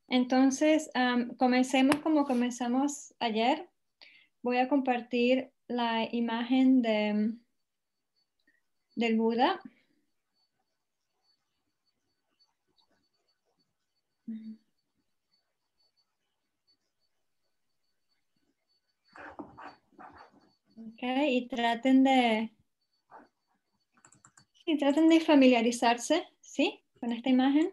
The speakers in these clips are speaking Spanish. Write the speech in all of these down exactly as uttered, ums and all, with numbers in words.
Entonces, um, comencemos como comenzamos ayer. Voy a compartir la imagen de, del Buda. Okay, y traten de, sí, traten de familiarizarse, ¿sí? Con esta imagen.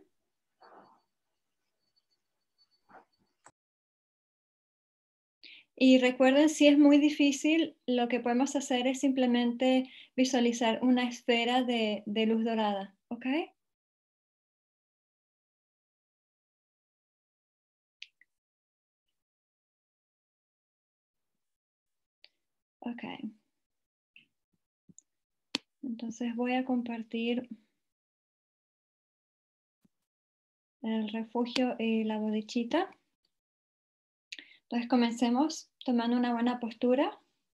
Y recuerden, si es muy difícil, lo que podemos hacer es simplemente visualizar una esfera de, de luz dorada, ¿ok? Ok. Entonces voy a compartir el refugio y la bodichita. Entonces comencemos tomando una buena postura.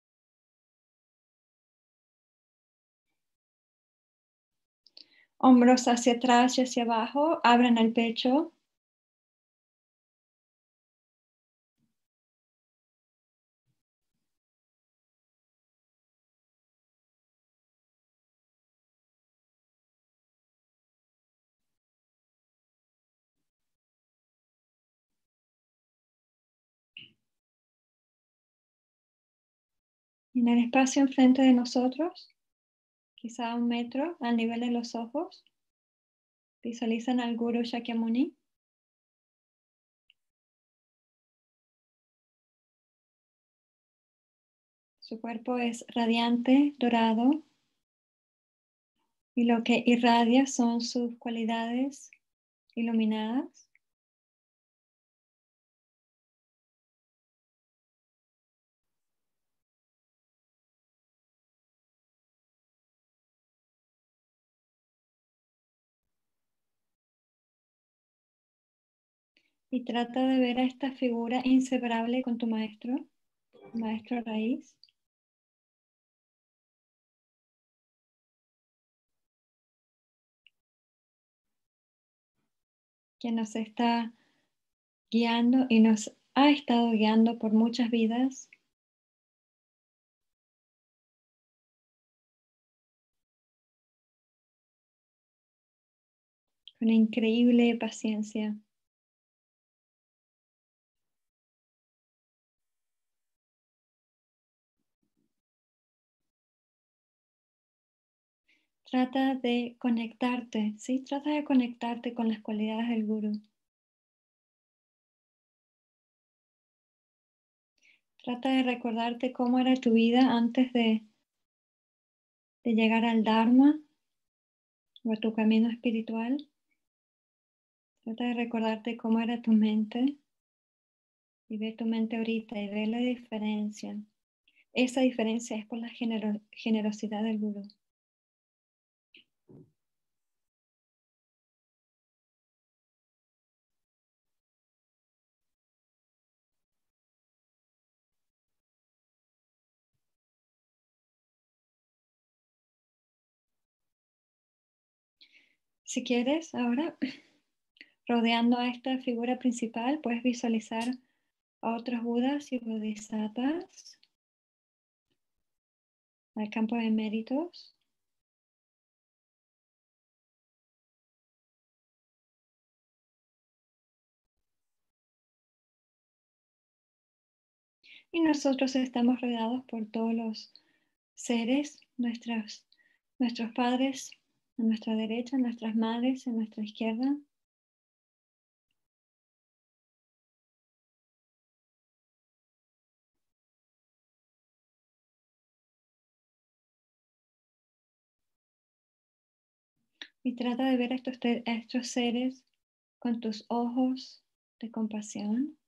Hombros hacia atrás y hacia abajo. Abran el pecho. En el espacio enfrente de nosotros, quizá un metro al nivel de los ojos, visualizan al Guru Shakyamuni. Su cuerpo es radiante, dorado, y lo que irradia son sus cualidades iluminadas. Y trata de ver a esta figura inseparable con tu maestro, maestro raíz. Que nos está guiando y nos ha estado guiando por muchas vidas. Con increíble paciencia. Trata de conectarte, ¿sí? Trata de conectarte con las cualidades del Gurú. Trata de recordarte cómo era tu vida antes de, de llegar al Dharma o a tu camino espiritual. Trata de recordarte cómo era tu mente y ver tu mente ahorita y ver la diferencia. Esa diferencia es por la genero- generosidad del Gurú. Si quieres, ahora, rodeando a esta figura principal, puedes visualizar a otros Budas y Bodhisattvas al campo de méritos. Y nosotros estamos rodeados por todos los seres, nuestros, nuestros padres a nuestra derecha, nuestras madres a nuestra izquierda. Y trata de ver a estos, a estos seres con tus ojos de compasión.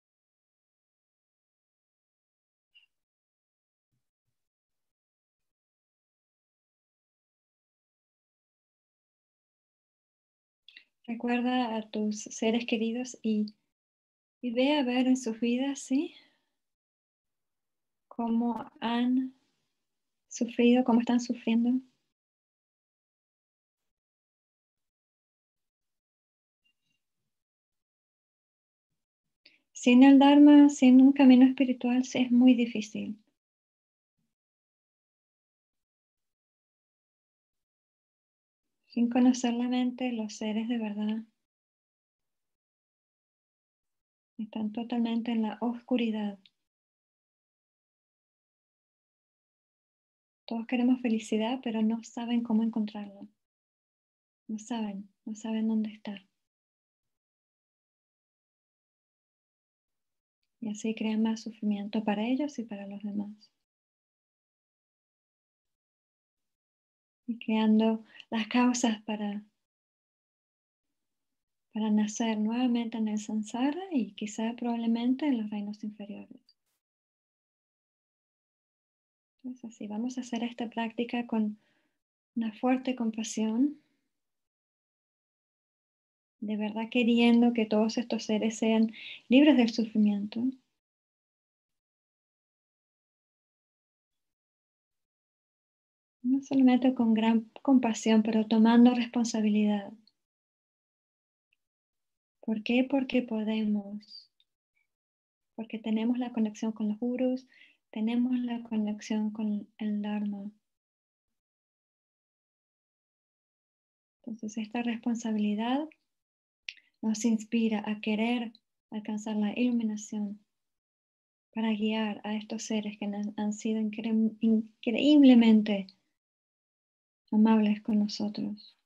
Recuerda a tus seres queridos y, y ve a ver en sus vidas, ¿sí? Cómo han sufrido, cómo están sufriendo. Sin el Dharma, sin un camino espiritual, es muy difícil. Sin conocer la mente, los seres de verdad están totalmente en la oscuridad. Todos queremos felicidad, pero no saben cómo encontrarla. No saben, no saben dónde está. Y así crean más sufrimiento para ellos y para los demás. Y creando las causas para, para nacer nuevamente en el samsara y quizá probablemente en los reinos inferiores. Entonces así, vamos a hacer esta práctica con una fuerte compasión, de verdad queriendo que todos estos seres sean libres del sufrimiento. No solamente con gran compasión, pero tomando responsabilidad. ¿Por qué? Porque podemos. Porque tenemos la conexión con los gurus, tenemos la conexión con el Dharma. Entonces esta responsabilidad nos inspira a querer alcanzar la iluminación para guiar a estos seres que han, han sido incre- increíblemente amables con nosotros.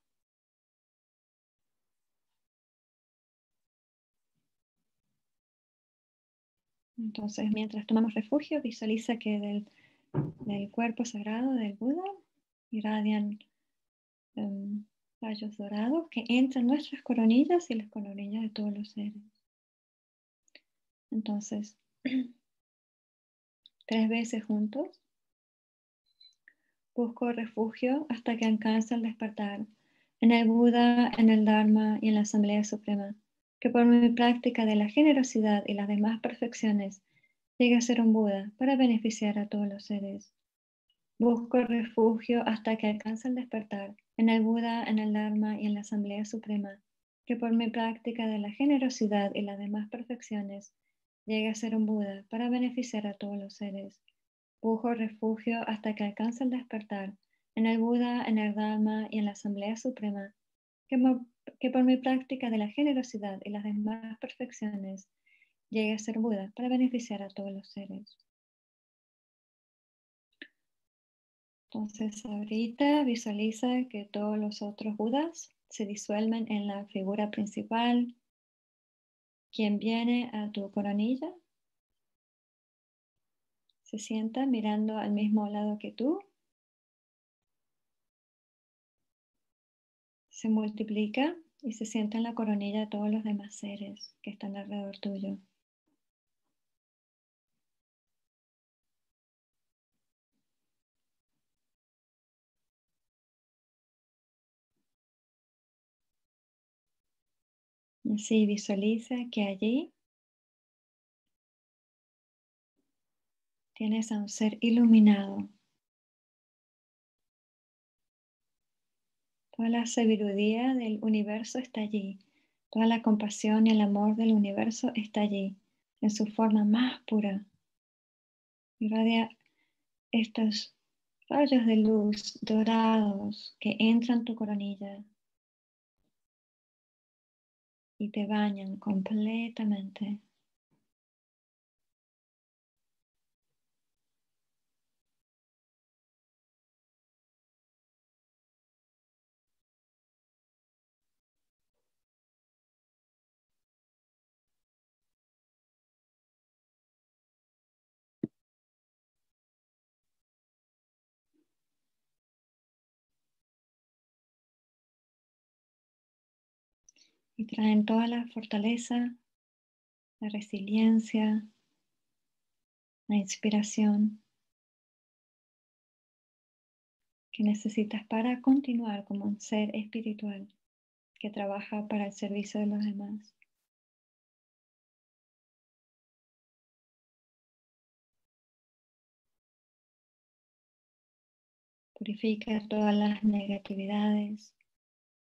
Entonces, mientras tomamos refugio, visualiza que del, del cuerpo sagrado del Buda irradian um, rayos dorados que entran en nuestras coronillas y las coronillas de todos los seres. Entonces, tres veces juntos, busco refugio hasta que alcance el despertar en el Buda, en el Dharma y en la Asamblea Suprema, que por mi práctica de la generosidad y las demás perfecciones llegue a ser un Buda para beneficiar a todos los seres. Busco refugio hasta que alcance el despertar en el Buda, en el Dharma y en la Asamblea Suprema, que por mi práctica de la generosidad y las demás perfecciones llegue a ser un Buda para beneficiar a todos los seres. Busco refugio hasta que alcance el despertar en el Buda, en el Dharma y en la Asamblea Suprema, que, que por mi práctica de la generosidad y las demás perfecciones llegue a ser Buda para beneficiar a todos los seres. Entonces ahorita visualiza que todos los otros Budas se disuelven en la figura principal, quien viene a tu coronilla, se sienta mirando al mismo lado que tú, se multiplica y se sienta en la coronilla de todos los demás seres que están alrededor tuyo. Y así visualiza que allí tienes a un ser iluminado. Toda la sabiduría del universo está allí. Toda la compasión y el amor del universo está allí, en su forma más pura. Irradia estos rayos de luz dorados que entran en tu coronilla y te bañan completamente. Y traen toda la fortaleza, la resiliencia, la inspiración que necesitas para continuar como un ser espiritual que trabaja para el servicio de los demás. Purifica todas las negatividades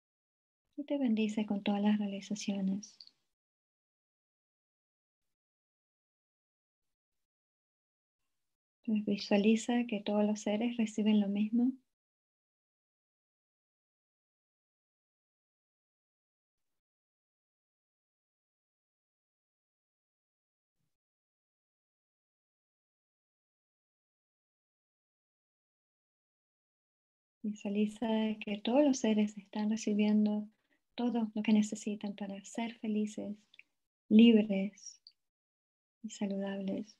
y te bendice con todas las realizaciones. Entonces visualiza que todos los seres reciben lo mismo. Visualiza que todos los seres están recibiendo todo lo que necesitan para ser felices, libres y saludables.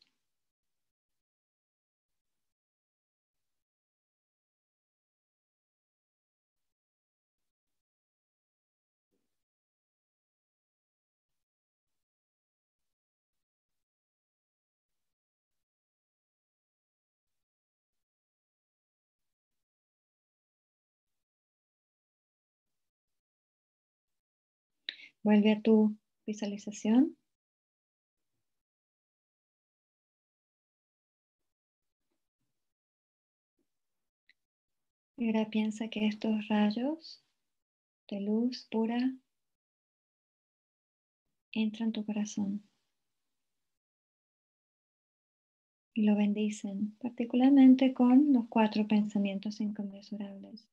Vuelve a tu visualización. Y ahora piensa que estos rayos de luz pura entran en tu corazón y lo bendicen, particularmente con los cuatro pensamientos inconmensurables.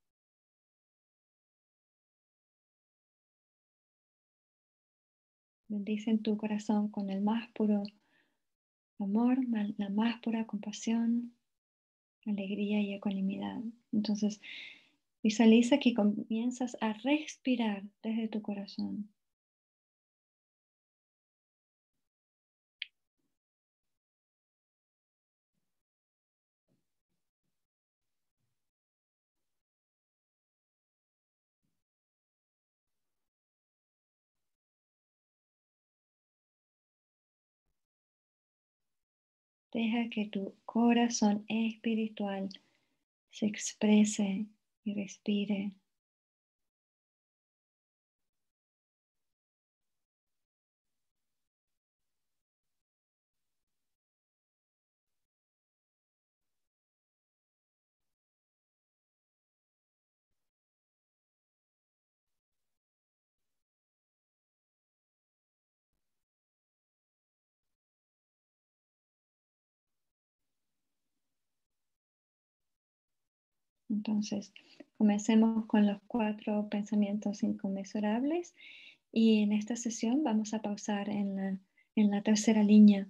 Bendicen tu corazón con el más puro amor, la más pura compasión, alegría y ecuanimidad. Entonces, visualiza que comienzas a respirar desde tu corazón. Deja que tu corazón espiritual se exprese y respire. Entonces, comencemos con los cuatro pensamientos inconmensurables y en esta sesión vamos a pausar en la, en la tercera línea.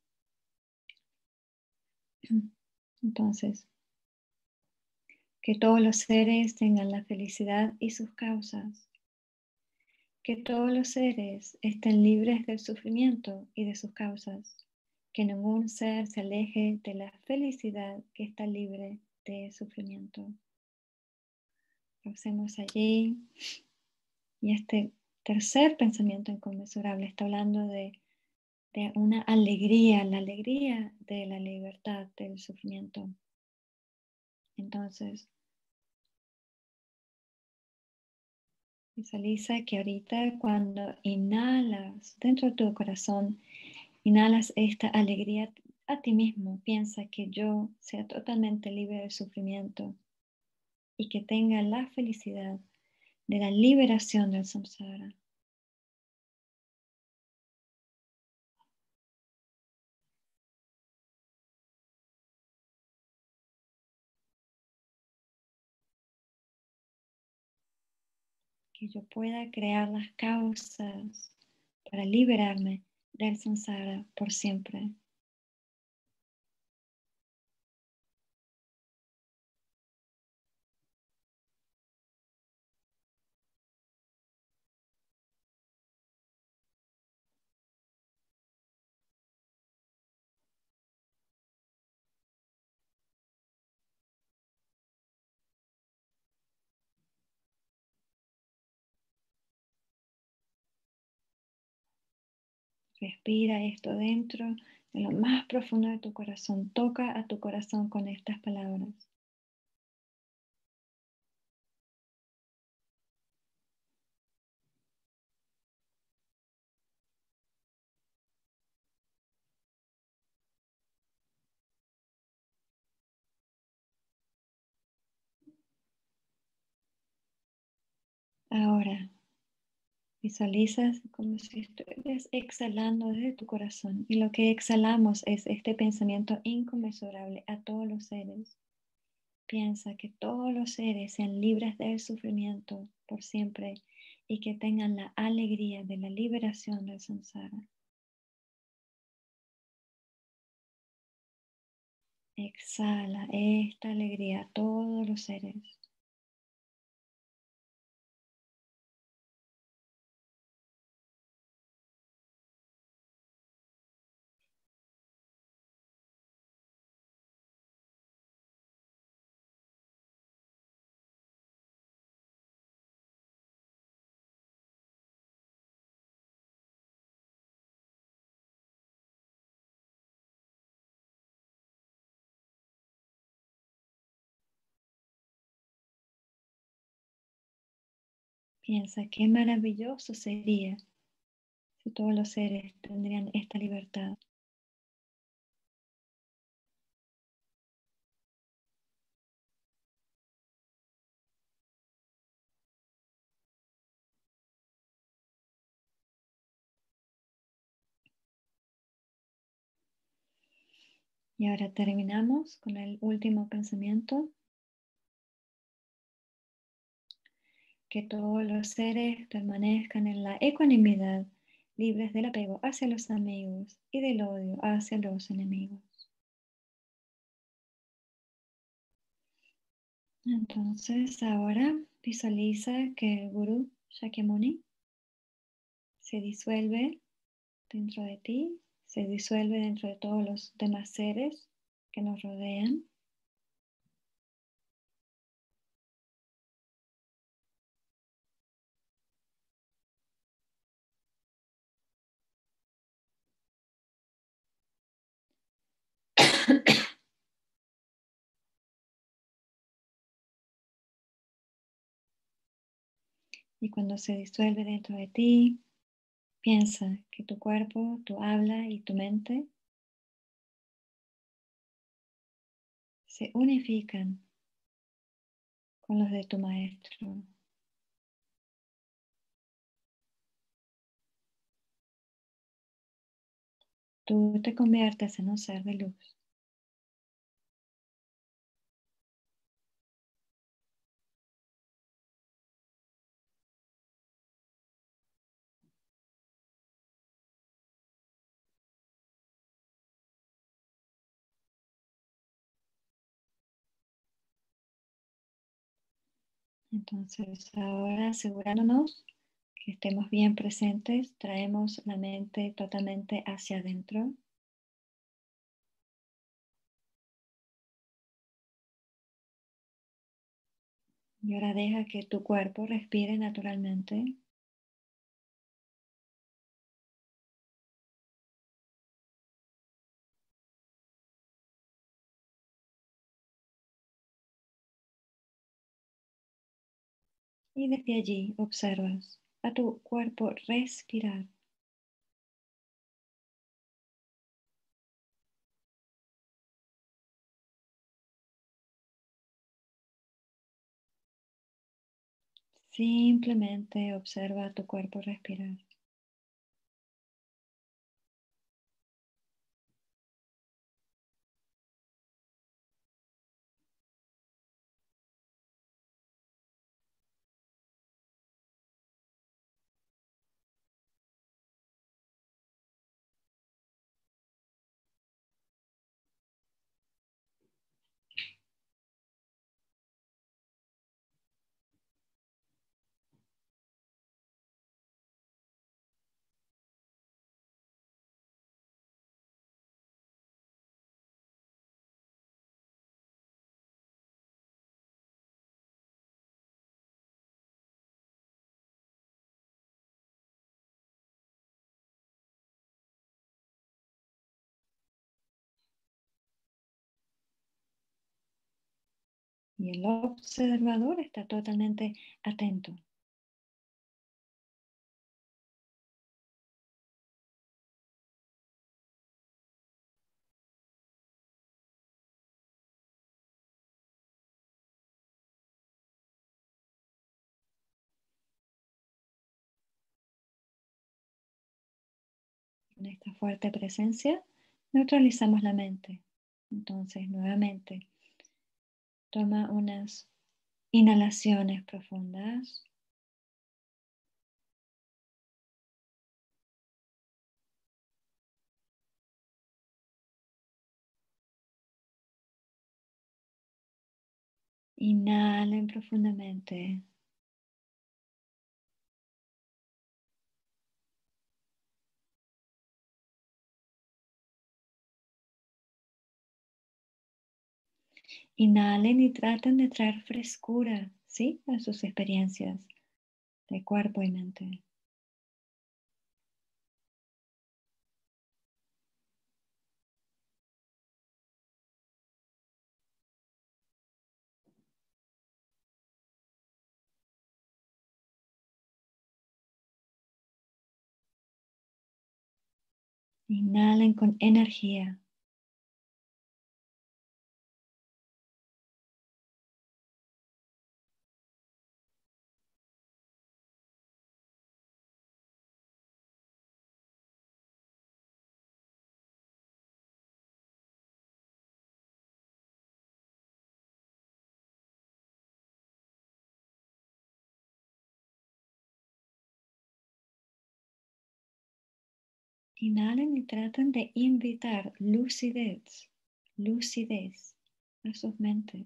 Entonces, que todos los seres tengan la felicidad y sus causas. Que todos los seres estén libres del sufrimiento y de sus causas. Que ningún ser se aleje de la felicidad que está libre de sufrimiento. Pausemos allí. Y este tercer pensamiento inconmensurable está hablando de, de una alegría, la alegría de la libertad del sufrimiento. Entonces, visualiza que ahorita cuando inhalas dentro de tu corazón, inhalas esta alegría a ti mismo. Piensa que yo sea totalmente libre del sufrimiento y que tenga la felicidad de la liberación del samsara. Que yo pueda crear las causas para liberarme del samsara por siempre. Respira esto dentro de lo más profundo de tu corazón. Toca a tu corazón con estas palabras. Ahora, Visualizas como si estuvieras exhalando desde tu corazón y lo que exhalamos es este pensamiento inconmensurable a todos los seres. Piensa que todos los seres sean libres del sufrimiento por siempre y que tengan la alegría de la liberación del samsara. Exhala esta alegría a todos los seres. Piensa qué maravilloso sería si todos los seres tendrían esta libertad. Y ahora terminamos con el último pensamiento. Que todos los seres permanezcan en la ecuanimidad, libres del apego hacia los amigos y del odio hacia los enemigos. Entonces ahora visualiza que el Gurú Shakyamuni se disuelve dentro de ti, se disuelve dentro de todos los demás seres que nos rodean. Y cuando se disuelve dentro de ti, piensa que tu cuerpo, tu habla y tu mente se unifican con los de tu maestro. Tú te conviertes en un ser de luz. Entonces, ahora asegurándonos que estemos bien presentes, traemos la mente totalmente hacia adentro. Y ahora deja que tu cuerpo respire naturalmente. Y desde allí observas a tu cuerpo respirar. Simplemente observa a tu cuerpo respirar. Y el observador está totalmente atento. Con esta fuerte presencia, neutralizamos la mente. Entonces, nuevamente, toma unas inhalaciones profundas. Inhalen profundamente. Inhalen y traten de traer frescura, ¿sí? A sus experiencias de cuerpo y mente. Inhalen con energía. Inhalen y traten de invitar lucidez, lucidez a sus mentes.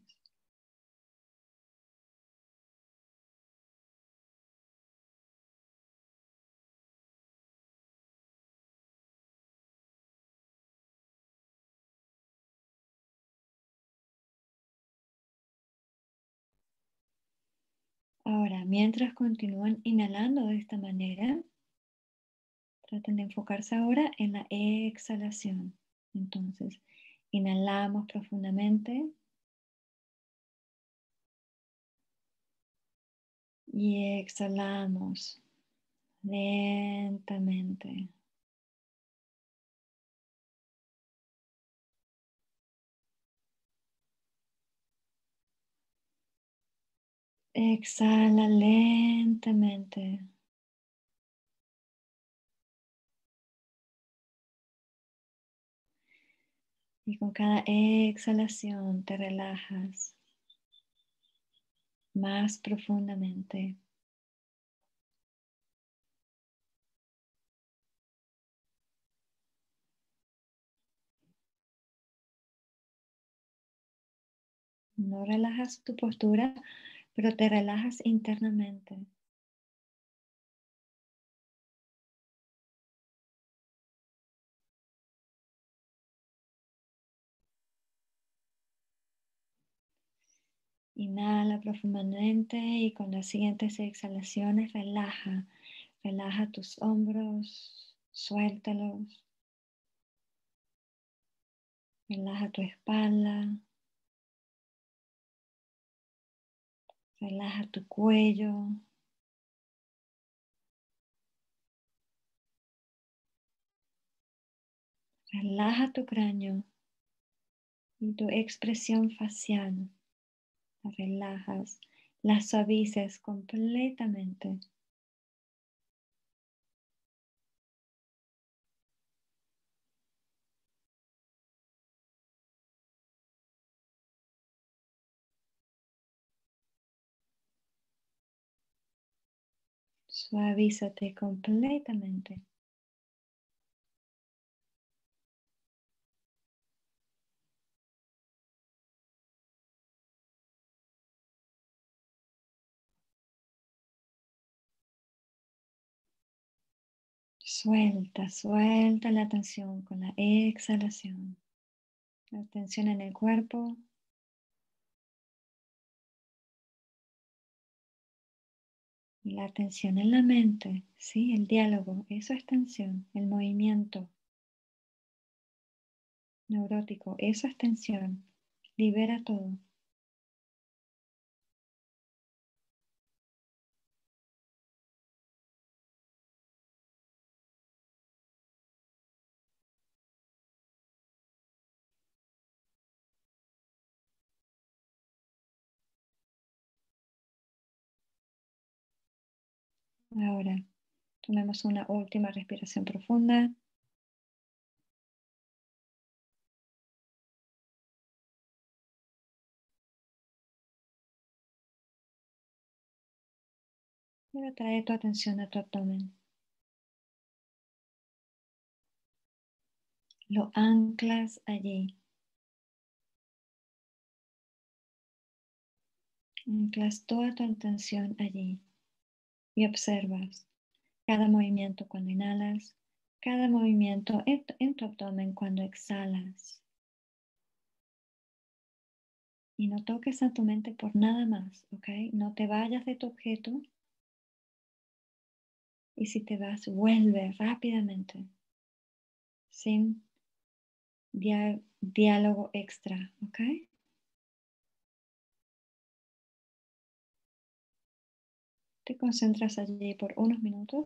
Ahora, mientras continúan inhalando de esta manera, traten de enfocarse ahora en la exhalación. Entonces, inhalamos profundamente y exhalamos lentamente. Exhala lentamente. Y con cada exhalación te relajas más profundamente. No relajas tu postura, pero te relajas internamente. Inhala profundamente y con las siguientes exhalaciones relaja. Relaja tus hombros, suéltalos. Relaja tu espalda. Relaja tu cuello. Relaja tu cráneo y tu expresión facial. La relajas, la suavices completamente. Suavízate completamente. Suelta, suelta la tensión con la exhalación. La tensión en el cuerpo. Y la tensión en la mente, sí, el diálogo, eso es tensión, el movimiento neurótico, eso es tensión, libera todo. Ahora, tomemos una última respiración profunda. Y ahora trae tu atención a tu abdomen. Lo anclas allí. Anclas toda tu atención allí y observas cada movimiento cuando inhalas, cada movimiento en tu, en tu abdomen cuando exhalas. Y no toques a tu mente por nada más, ¿ok? No te vayas de tu objeto. Y si te vas, vuelve rápidamente, sin dia diálogo extra, ¿ok? Te concentras allí por unos minutos.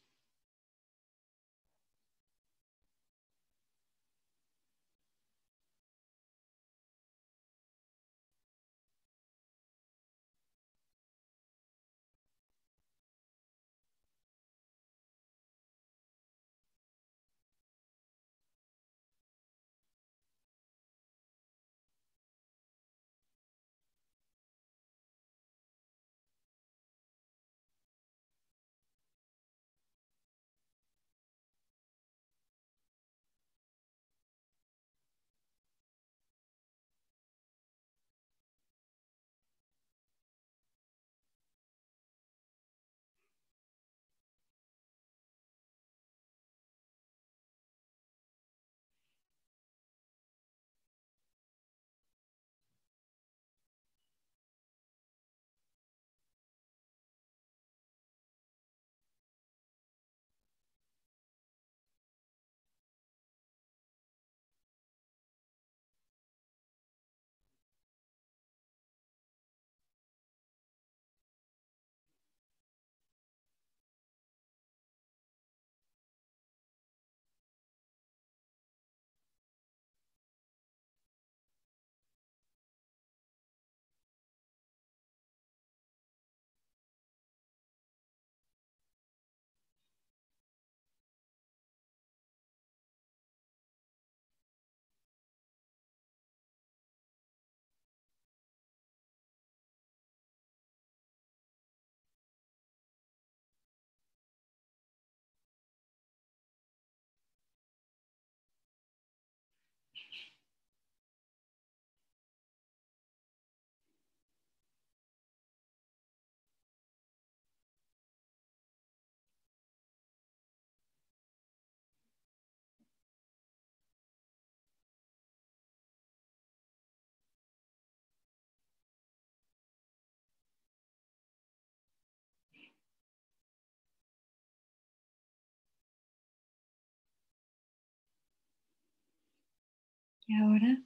Y ahora,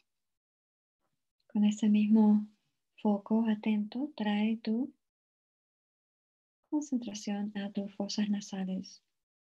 con ese mismo foco atento, trae tu concentración a tus fosas nasales.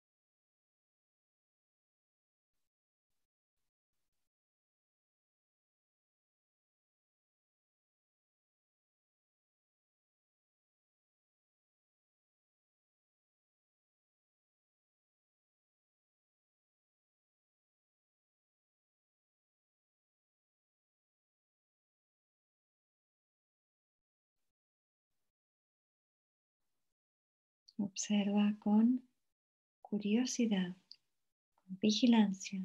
Observa con curiosidad, con vigilancia.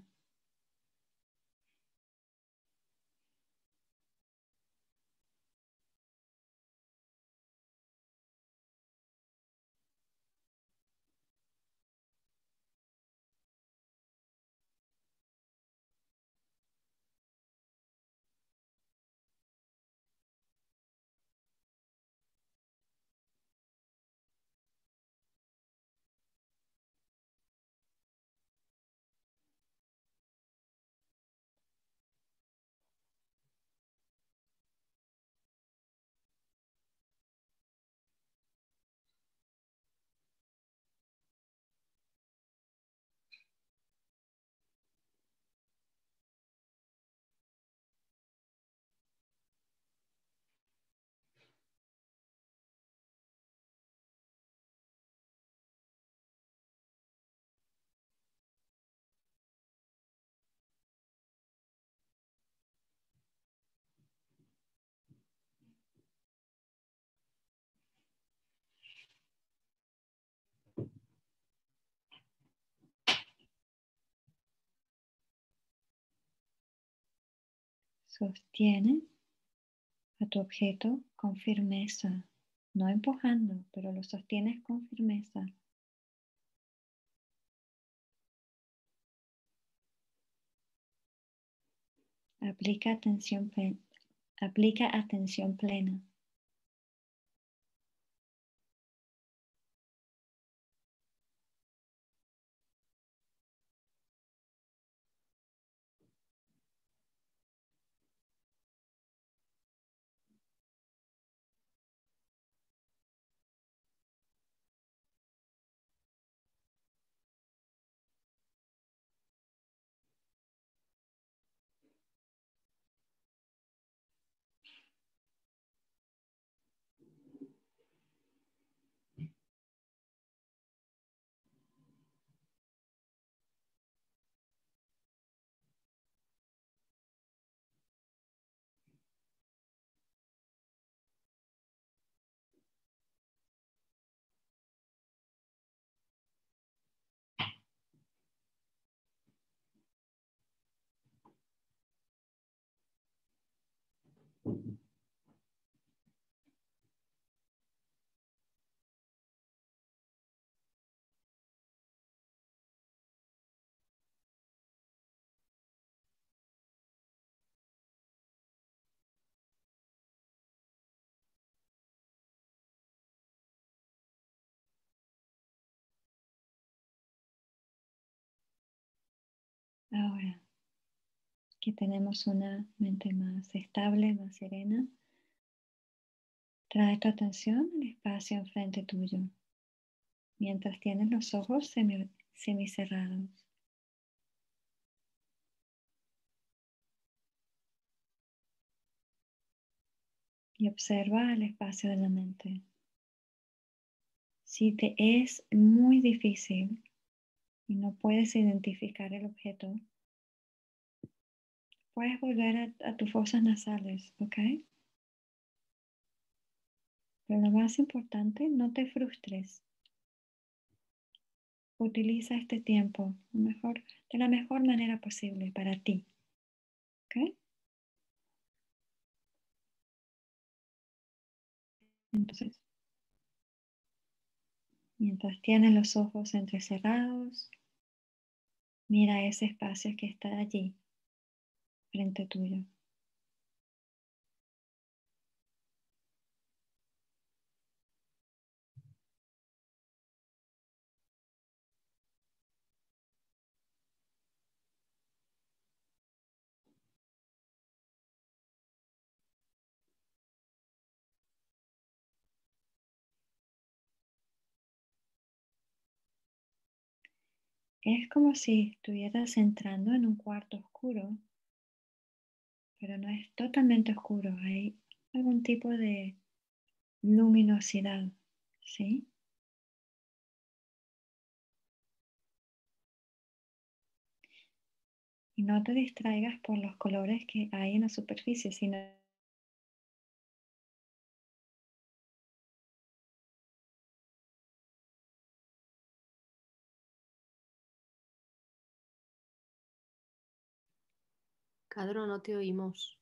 Sostiene a tu objeto con firmeza, no empujando, pero lo sostienes con firmeza. Aplica atención plena. Aplica atención plena. Ahora que tenemos una mente más estable, más serena, trae tu atención al espacio enfrente tuyo, mientras tienes los ojos semi, semicerrados. Y observa el espacio de la mente. Si te es muy difícil y no puedes identificar el objeto, puedes volver a, a tus fosas nasales, ¿ok? Pero lo más importante, no te frustres. Utiliza este tiempo mejor, de la mejor manera posible para ti, ¿ok? Entonces, mientras tienes los ojos entrecerrados, mira ese espacio que está allí, frente tuyo. Es como si estuvieras entrando en un cuarto oscuro, pero no es totalmente oscuro. Hay algún tipo de luminosidad, ¿sí? Y no te distraigas por los colores que hay en la superficie, sino Cadro, no te oímos.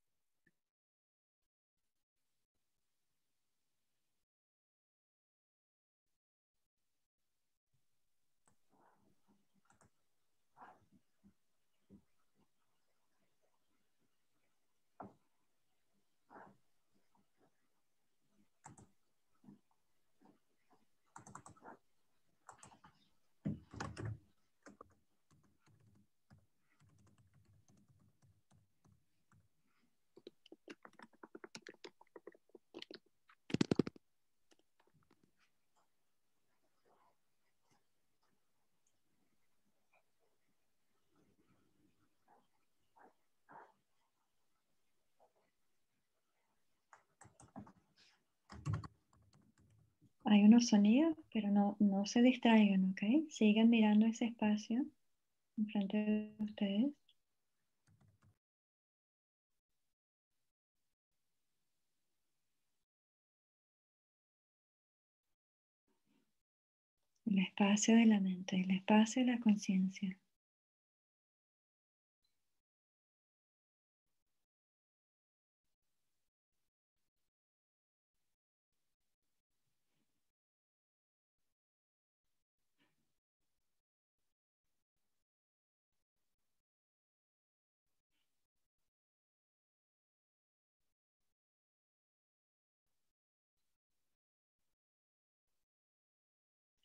hay unos sonidos, pero no, no se distraigan, ¿ok? Sigan mirando ese espacio enfrente de ustedes. El espacio de la mente, el espacio de la conciencia.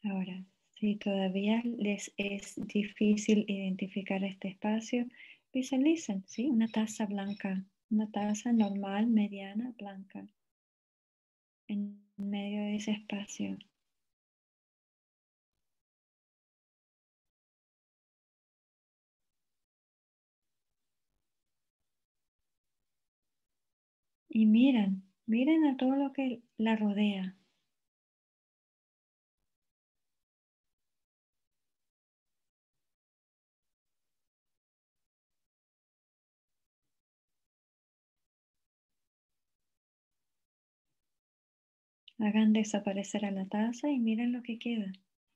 Ahora, si todavía les es difícil identificar este espacio, visualicen, ¿sí? Una taza blanca, una taza normal, mediana, blanca, en medio de ese espacio. Y miren, miren a todo lo que la rodea. Hagan desaparecer a la taza y miren lo que queda.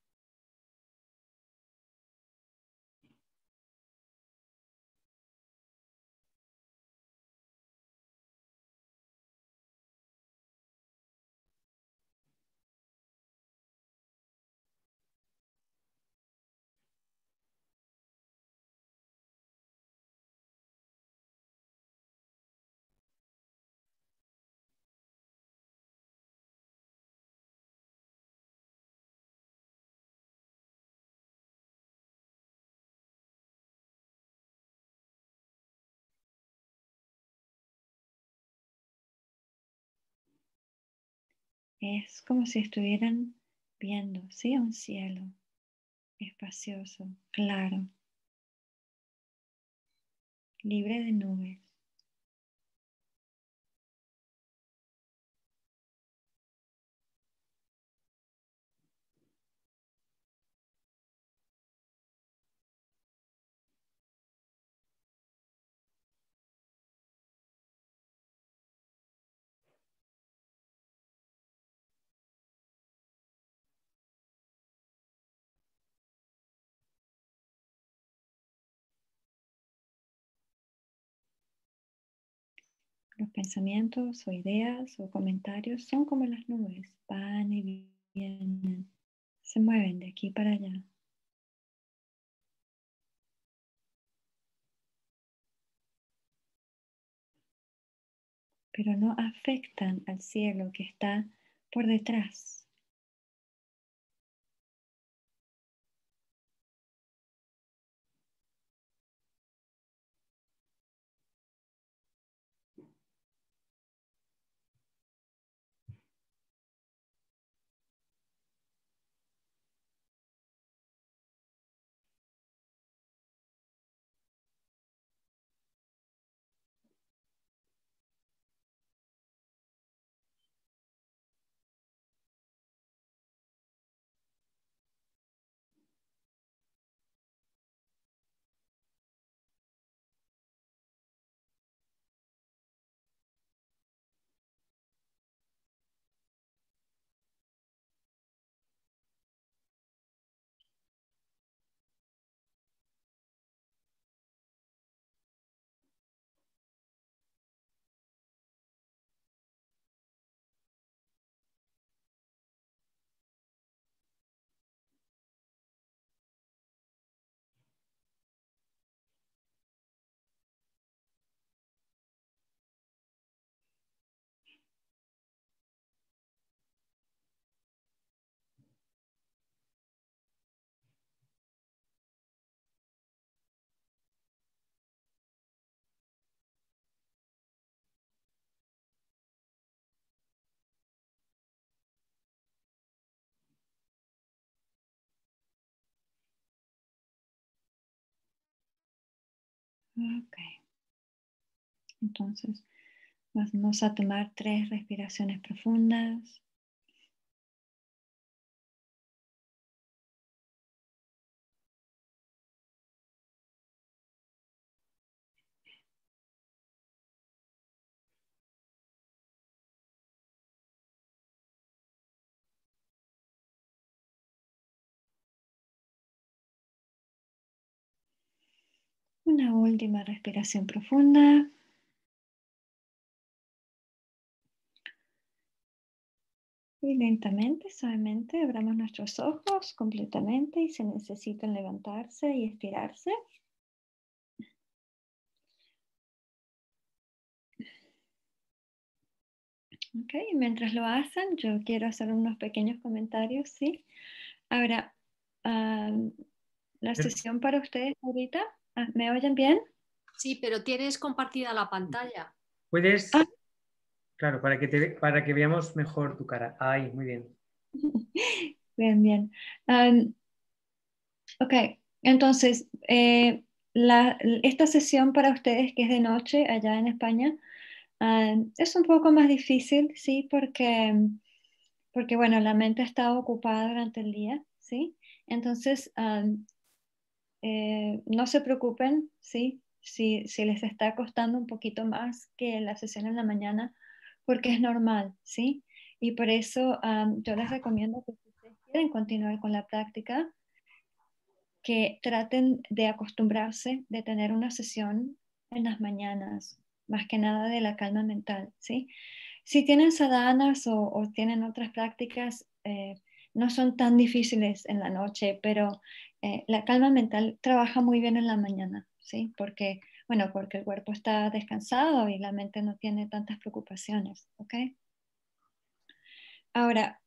Es como si estuvieran viendo, ¿sí? Un cielo espacioso, claro, libre de nubes. Los pensamientos o ideas o comentarios son como las nubes, van y vienen, se mueven de aquí para allá. Pero no afectan al cielo que está por detrás. Ok, entonces vamos a tomar tres respiraciones profundas. Una última respiración profunda. Y lentamente, suavemente, abramos nuestros ojos completamente y se necesitan levantarse y estirarse. Ok, y mientras lo hacen, yo quiero hacer unos pequeños comentarios, ¿sí? Ahora, um, la Pero- sesión para ustedes ahorita, ah, ¿me oyen bien? Sí, pero tienes compartida la pantalla. Puedes, Ah. claro, para que, te, ve- para que veamos mejor tu cara. Ahí, muy bien. Bien, bien. Um, ok, entonces, eh, la, esta sesión para ustedes que es de noche allá en España, um, es un poco más difícil, ¿sí? Porque, porque, bueno, la mente está ocupada durante el día, ¿sí? Entonces, um, eh, no se preocupen, ¿sí? Si, si les está costando un poquito más que la sesión en la mañana, porque es normal, ¿sí? Y por eso um, yo les recomiendo que si ustedes quieren continuar con la práctica, que traten de acostumbrarse de tener una sesión en las mañanas, más que nada de la calma mental, ¿sí? Si tienen sadhanas o, o tienen otras prácticas, eh, no son tan difíciles en la noche, pero eh, la calma mental trabaja muy bien en la mañana, ¿sí? Porque, bueno, porque el cuerpo está descansado y la mente no tiene tantas preocupaciones, ¿ok? Ahora,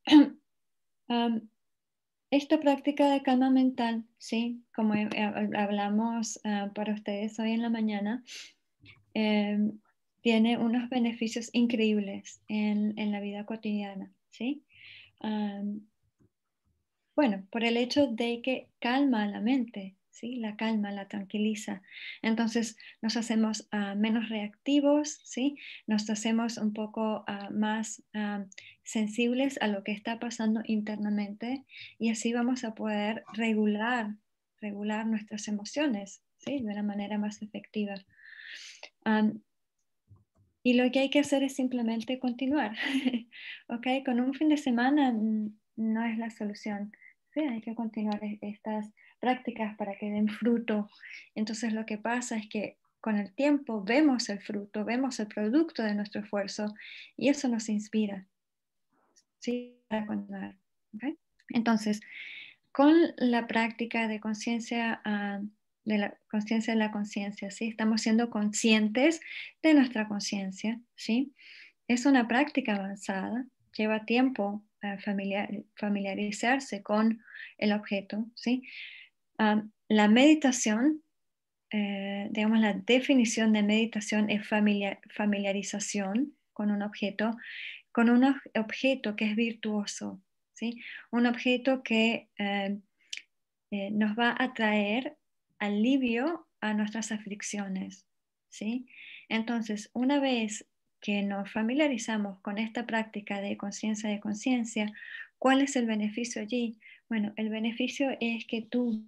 um, esta práctica de calma mental, sí, como he- he- hablamos uh, para ustedes hoy en la mañana, eh, tiene unos beneficios increíbles en, en la vida cotidiana, ¿sí? Um, bueno, por el hecho de que calma la mente, ¿sí? La calma, la tranquiliza. Entonces nos hacemos uh, menos reactivos, ¿sí? Nos hacemos un poco uh, más uh, sensibles a lo que está pasando internamente y así vamos a poder regular, regular nuestras emociones, ¿sí? De una manera más efectiva. Um, y lo que hay que hacer es simplemente continuar, ¿ok? Con un fin de semana no es la solución, ¿sí? Hay que continuar estas prácticas para que den fruto. Entonces lo que pasa es que con el tiempo vemos el fruto, vemos el producto de nuestro esfuerzo y eso nos inspira, ¿sí? Para continuar, ¿ok? Entonces, con la práctica de conciencia, uh, de la conciencia de la conciencia, ¿sí? Estamos siendo conscientes de nuestra conciencia, ¿sí? Es una práctica avanzada, lleva tiempo uh, familiar, familiarizarse con el objeto, ¿sí? Um, la meditación, eh, digamos, la definición de meditación es familiar, familiarización con un objeto, con un objeto que es virtuoso, ¿sí? Un objeto que eh, eh, nos va a traer alivio a nuestras aflicciones, ¿sí? Entonces, una vez que nos familiarizamos con esta práctica de conciencia de conciencia, ¿cuál es el beneficio allí? Bueno, el beneficio es que tú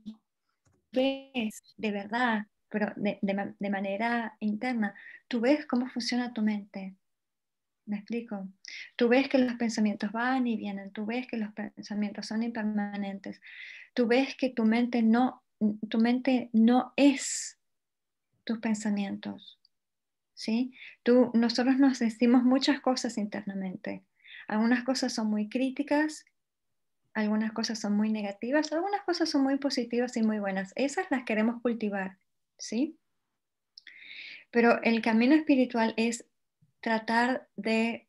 ves de verdad, pero de, de, de manera interna, tú ves cómo funciona tu mente. ¿Me explico? Tú ves que los pensamientos van y vienen, tú ves que los pensamientos son impermanentes, tú ves que tu mente no, tu mente no es tus pensamientos, ¿sí? Tú, nosotros nos decimos muchas cosas internamente. Algunas cosas son muy críticas, algunas cosas son muy negativas, algunas cosas son muy positivas y muy buenas. Esas las queremos cultivar, ¿sí? Pero el camino espiritual es tratar de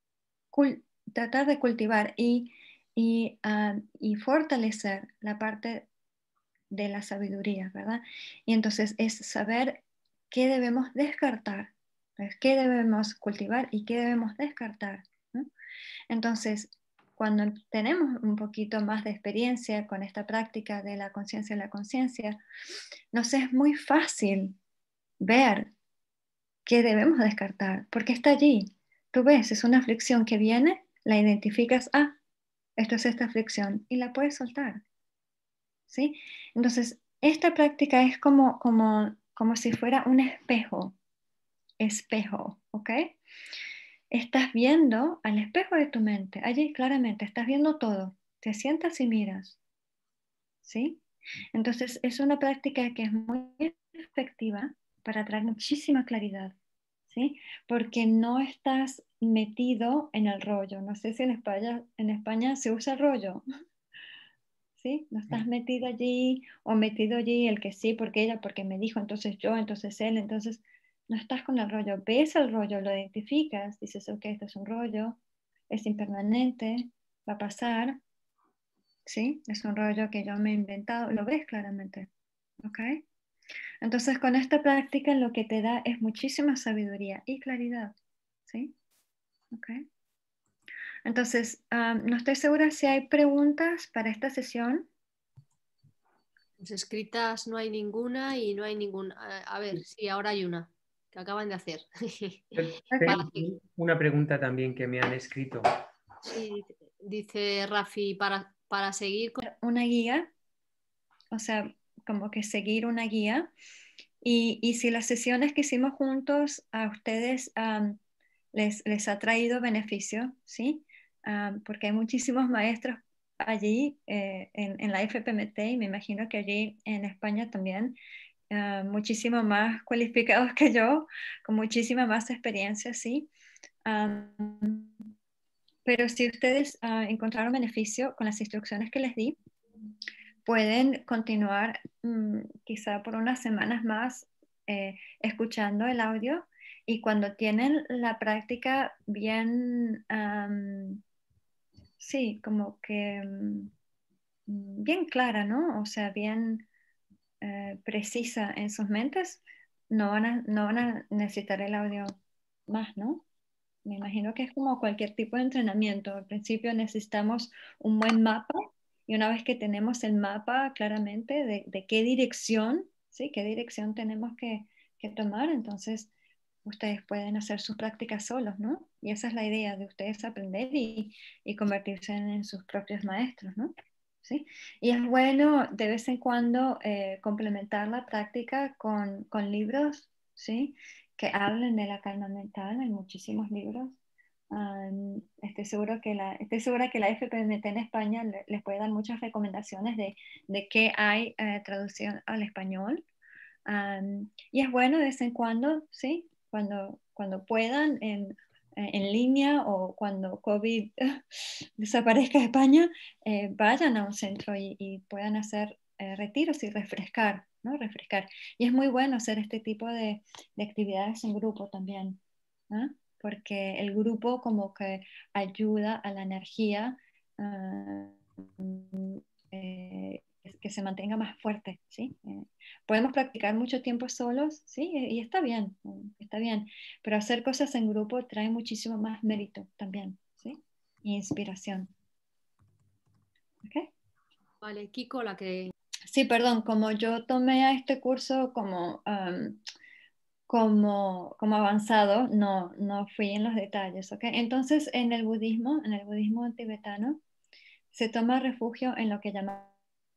tratar de cultivar y, y, uh, y fortalecer la parte de la sabiduría, ¿verdad? Y entonces es saber qué debemos descartar, ¿ves? Qué debemos cultivar y qué debemos descartar, ¿no? Entonces, cuando tenemos un poquito más de experiencia con esta práctica de la conciencia de la conciencia, nos es muy fácil ver qué debemos descartar, porque está allí. Tú ves, es una aflicción que viene, la identificas, ah, esto es esta aflicción, y la puedes soltar, ¿sí? Entonces, esta práctica es como, como, como si fuera un espejo, espejo, ¿ok? Estás viendo al espejo de tu mente, allí claramente, estás viendo todo, te sientas y miras, ¿sí? Entonces, es una práctica que es muy efectiva para traer muchísima claridad, ¿sí? Porque no estás metido en el rollo. No sé si en España, en España se usa rollo, ¿sí? No estás metido allí o metido allí el que sí, porque ella, porque me dijo, entonces yo, entonces él, entonces no estás con el rollo. Ves el rollo, lo identificas, dices, ok, esto es un rollo, es impermanente, va a pasar, ¿sí? Es un rollo que yo me he inventado, lo ves claramente, ¿ok? Entonces con esta práctica lo que te da es muchísima sabiduría y claridad, ¿sí? ¿Ok? Entonces, um, no estoy segura si hay preguntas para esta sesión. Pues escritas no hay ninguna y no hay ninguna. A ver, sí, ahora hay una que acaban de hacer. Tengo una pregunta también que me han escrito. Sí, dice Rafi, para, para seguir con... Una guía, o sea, como que seguir una guía. Y, y si las sesiones que hicimos juntos a ustedes um, les, les ha traído beneficio, ¿sí? Um, porque hay muchísimos maestros allí eh, en, en la F P M T y me imagino que allí en España también, uh, muchísimo más cualificados que yo, con muchísima más experiencia, ¿sí? Um, pero si ustedes uh, encontraron beneficio con las instrucciones que les di, pueden continuar mmm, quizá por unas semanas más eh, escuchando el audio y cuando tienen la práctica bien, um, sí, como que um, bien clara, ¿no? O sea, bien eh, precisa en sus mentes, no van, a, no van a necesitar el audio más, ¿no? Me imagino que es como cualquier tipo de entrenamiento. Al principio necesitamos un buen mapa y una vez que tenemos el mapa claramente de, de qué dirección, ¿sí? Qué dirección tenemos que, que tomar, entonces ustedes pueden hacer sus prácticas solos, ¿no? Y esa es la idea de ustedes aprender y, y convertirse en, en sus propios maestros, ¿no? ¿Sí? Y es bueno de vez en cuando eh, complementar la práctica con, con libros, ¿sí? Que hablen de la calma mental, hay muchísimos libros. Um, estoy, seguro que la, estoy segura que la F P M T en España le, les puede dar muchas recomendaciones de, de qué hay eh, traducción al español. Um, y es bueno de vez en cuando, ¿sí? Cuando, cuando puedan, en, en línea o cuando COVID desaparezca de España, eh, vayan a un centro y, y puedan hacer eh, retiros y refrescar, ¿no? Refrescar. Y es muy bueno hacer este tipo de, de actividades en grupo también, ¿no? Porque el grupo como que ayuda a la energía uh, eh, que se mantenga más fuerte, ¿sí? Eh, podemos practicar mucho tiempo solos, ¿sí? Y está bien, está bien, pero hacer cosas en grupo trae muchísimo más mérito también, ¿sí? Y inspiración. ¿Ok? Vale, Kiko, la que... Sí, perdón, como yo tomé a este curso como, um, como, como avanzado, no, no fui en los detalles, ¿ok? Entonces, en el budismo, en el budismo tibetano, se toma refugio en lo que llamamos...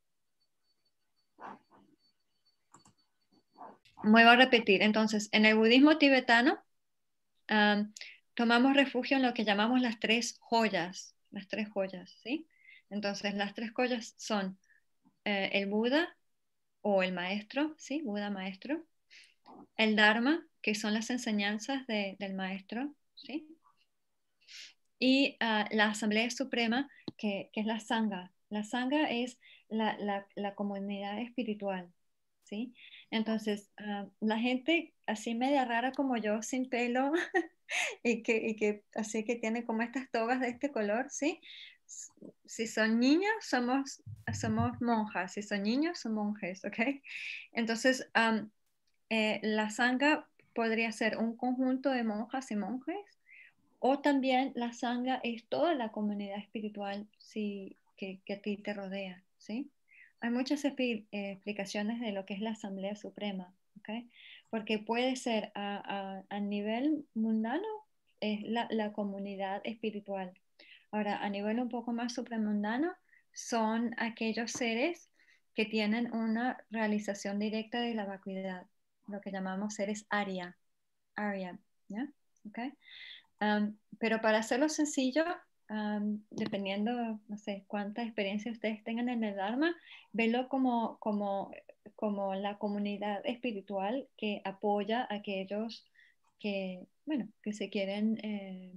Vuelvo a repetir, entonces, en el budismo tibetano, um, tomamos refugio en lo que llamamos las tres joyas, las tres joyas, ¿sí? Entonces, las tres joyas son eh, el Buda o el maestro, ¿sí? Buda maestro, el Dharma, que son las enseñanzas de, del maestro, ¿sí? Y uh, la Asamblea Suprema, que, que, es la Sangha. La Sangha es la, la, la comunidad espiritual, ¿sí? Entonces, uh, la gente así media rara como yo, sin pelo, y, que, y que así que tiene como estas togas de este color, ¿sí? Si son niños, somos, somos monjas, si son niños, son monjes, ¿ok? Entonces, um, eh, la Sangha podría ser un conjunto de monjas y monjes, o también la Sangha es toda la comunidad espiritual sí, que, que a ti te rodea, ¿sí? Hay muchas eh, explicaciones de lo que es la Asamblea Suprema, ¿ok? Porque puede ser a, a, a nivel mundano, es la, la comunidad espiritual. Ahora, a nivel un poco más supramundano, son aquellos seres que tienen una realización directa de la vacuidad, lo que llamamos seres Arya, Arya, ¿ya? ¿Okay? Um, pero para hacerlo sencillo, um, dependiendo, no sé, cuánta experiencia ustedes tengan en el Dharma, velo como, como, como la comunidad espiritual que apoya a aquellos que, bueno, que se quieren, eh,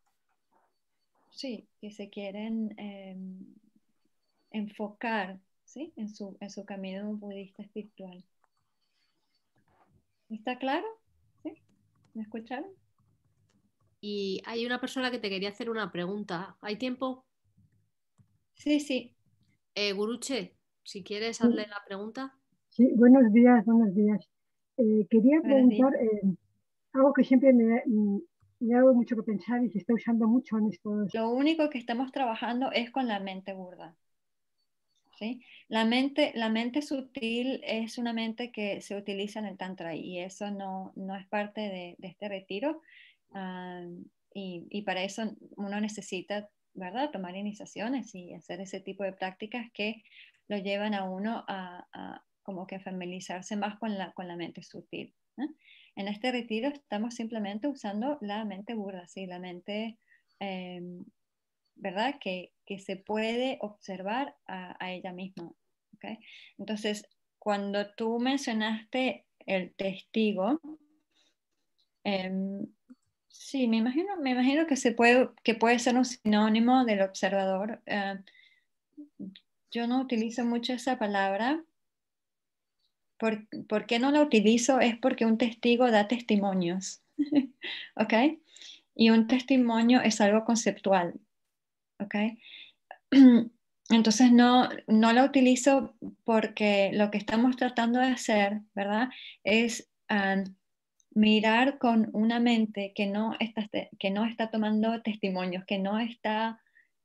sí, que se quieren eh, enfocar, ¿sí? En su, en su camino budista espiritual. ¿Está claro? ¿Sí? ¿Me escucharon? Y hay una persona que te quería hacer una pregunta. ¿Hay tiempo? Sí, sí. Eh, Guruche, si quieres, hazle la pregunta. Sí, buenos días, buenos días. Eh, quería Buenos días. preguntar eh, algo que siempre me, mm, me ha dado mucho que pensar y se está usando mucho en estos... Lo único que estamos trabajando es con la mente burda. ¿Sí? La mente, la mente sutil es una mente que se utiliza en el Tantra y eso no, no es parte de, de este retiro. ah, y, y para eso uno necesita, ¿verdad?, tomar iniciaciones y hacer ese tipo de prácticas que lo llevan a uno a, a como que familiarizarse más con la, con la mente sutil, ¿no? En este retiro estamos simplemente usando la mente burda, ¿sí? La mente... em, ¿verdad? Que, que se puede observar a, a ella misma. ¿Okay? Entonces, cuando tú mencionaste el testigo, eh, sí, me imagino, me imagino que, se puede, que puede ser un sinónimo del observador. Eh, yo no utilizo mucho esa palabra. ¿Por, ¿Por qué no la utilizo? Es porque un testigo da testimonios. ¿Ok? Y un testimonio es algo conceptual. ¿Ok? Entonces no, no la utilizo porque lo que estamos tratando de hacer, ¿verdad? Es um, mirar con una mente que no, está, que no está tomando testimonios, que no está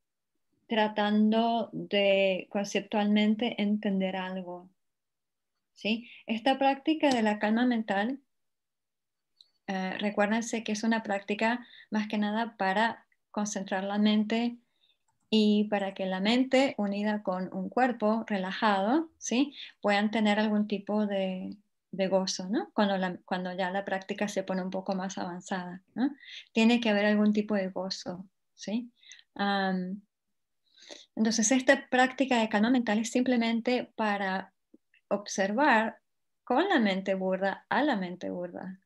tratando de conceptualmente entender algo, ¿sí? Esta práctica de la calma mental, uh, recuérdense que es una práctica más que nada para concentrar la mente y para que la mente unida con un cuerpo relajado, ¿sí?, puedan tener algún tipo de, de gozo, ¿no? Cuando, la, cuando ya la práctica se pone un poco más avanzada, ¿no? Tiene que haber algún tipo de gozo, ¿sí? Um, entonces esta práctica de calma mental es simplemente para observar con la mente burda a la mente burda,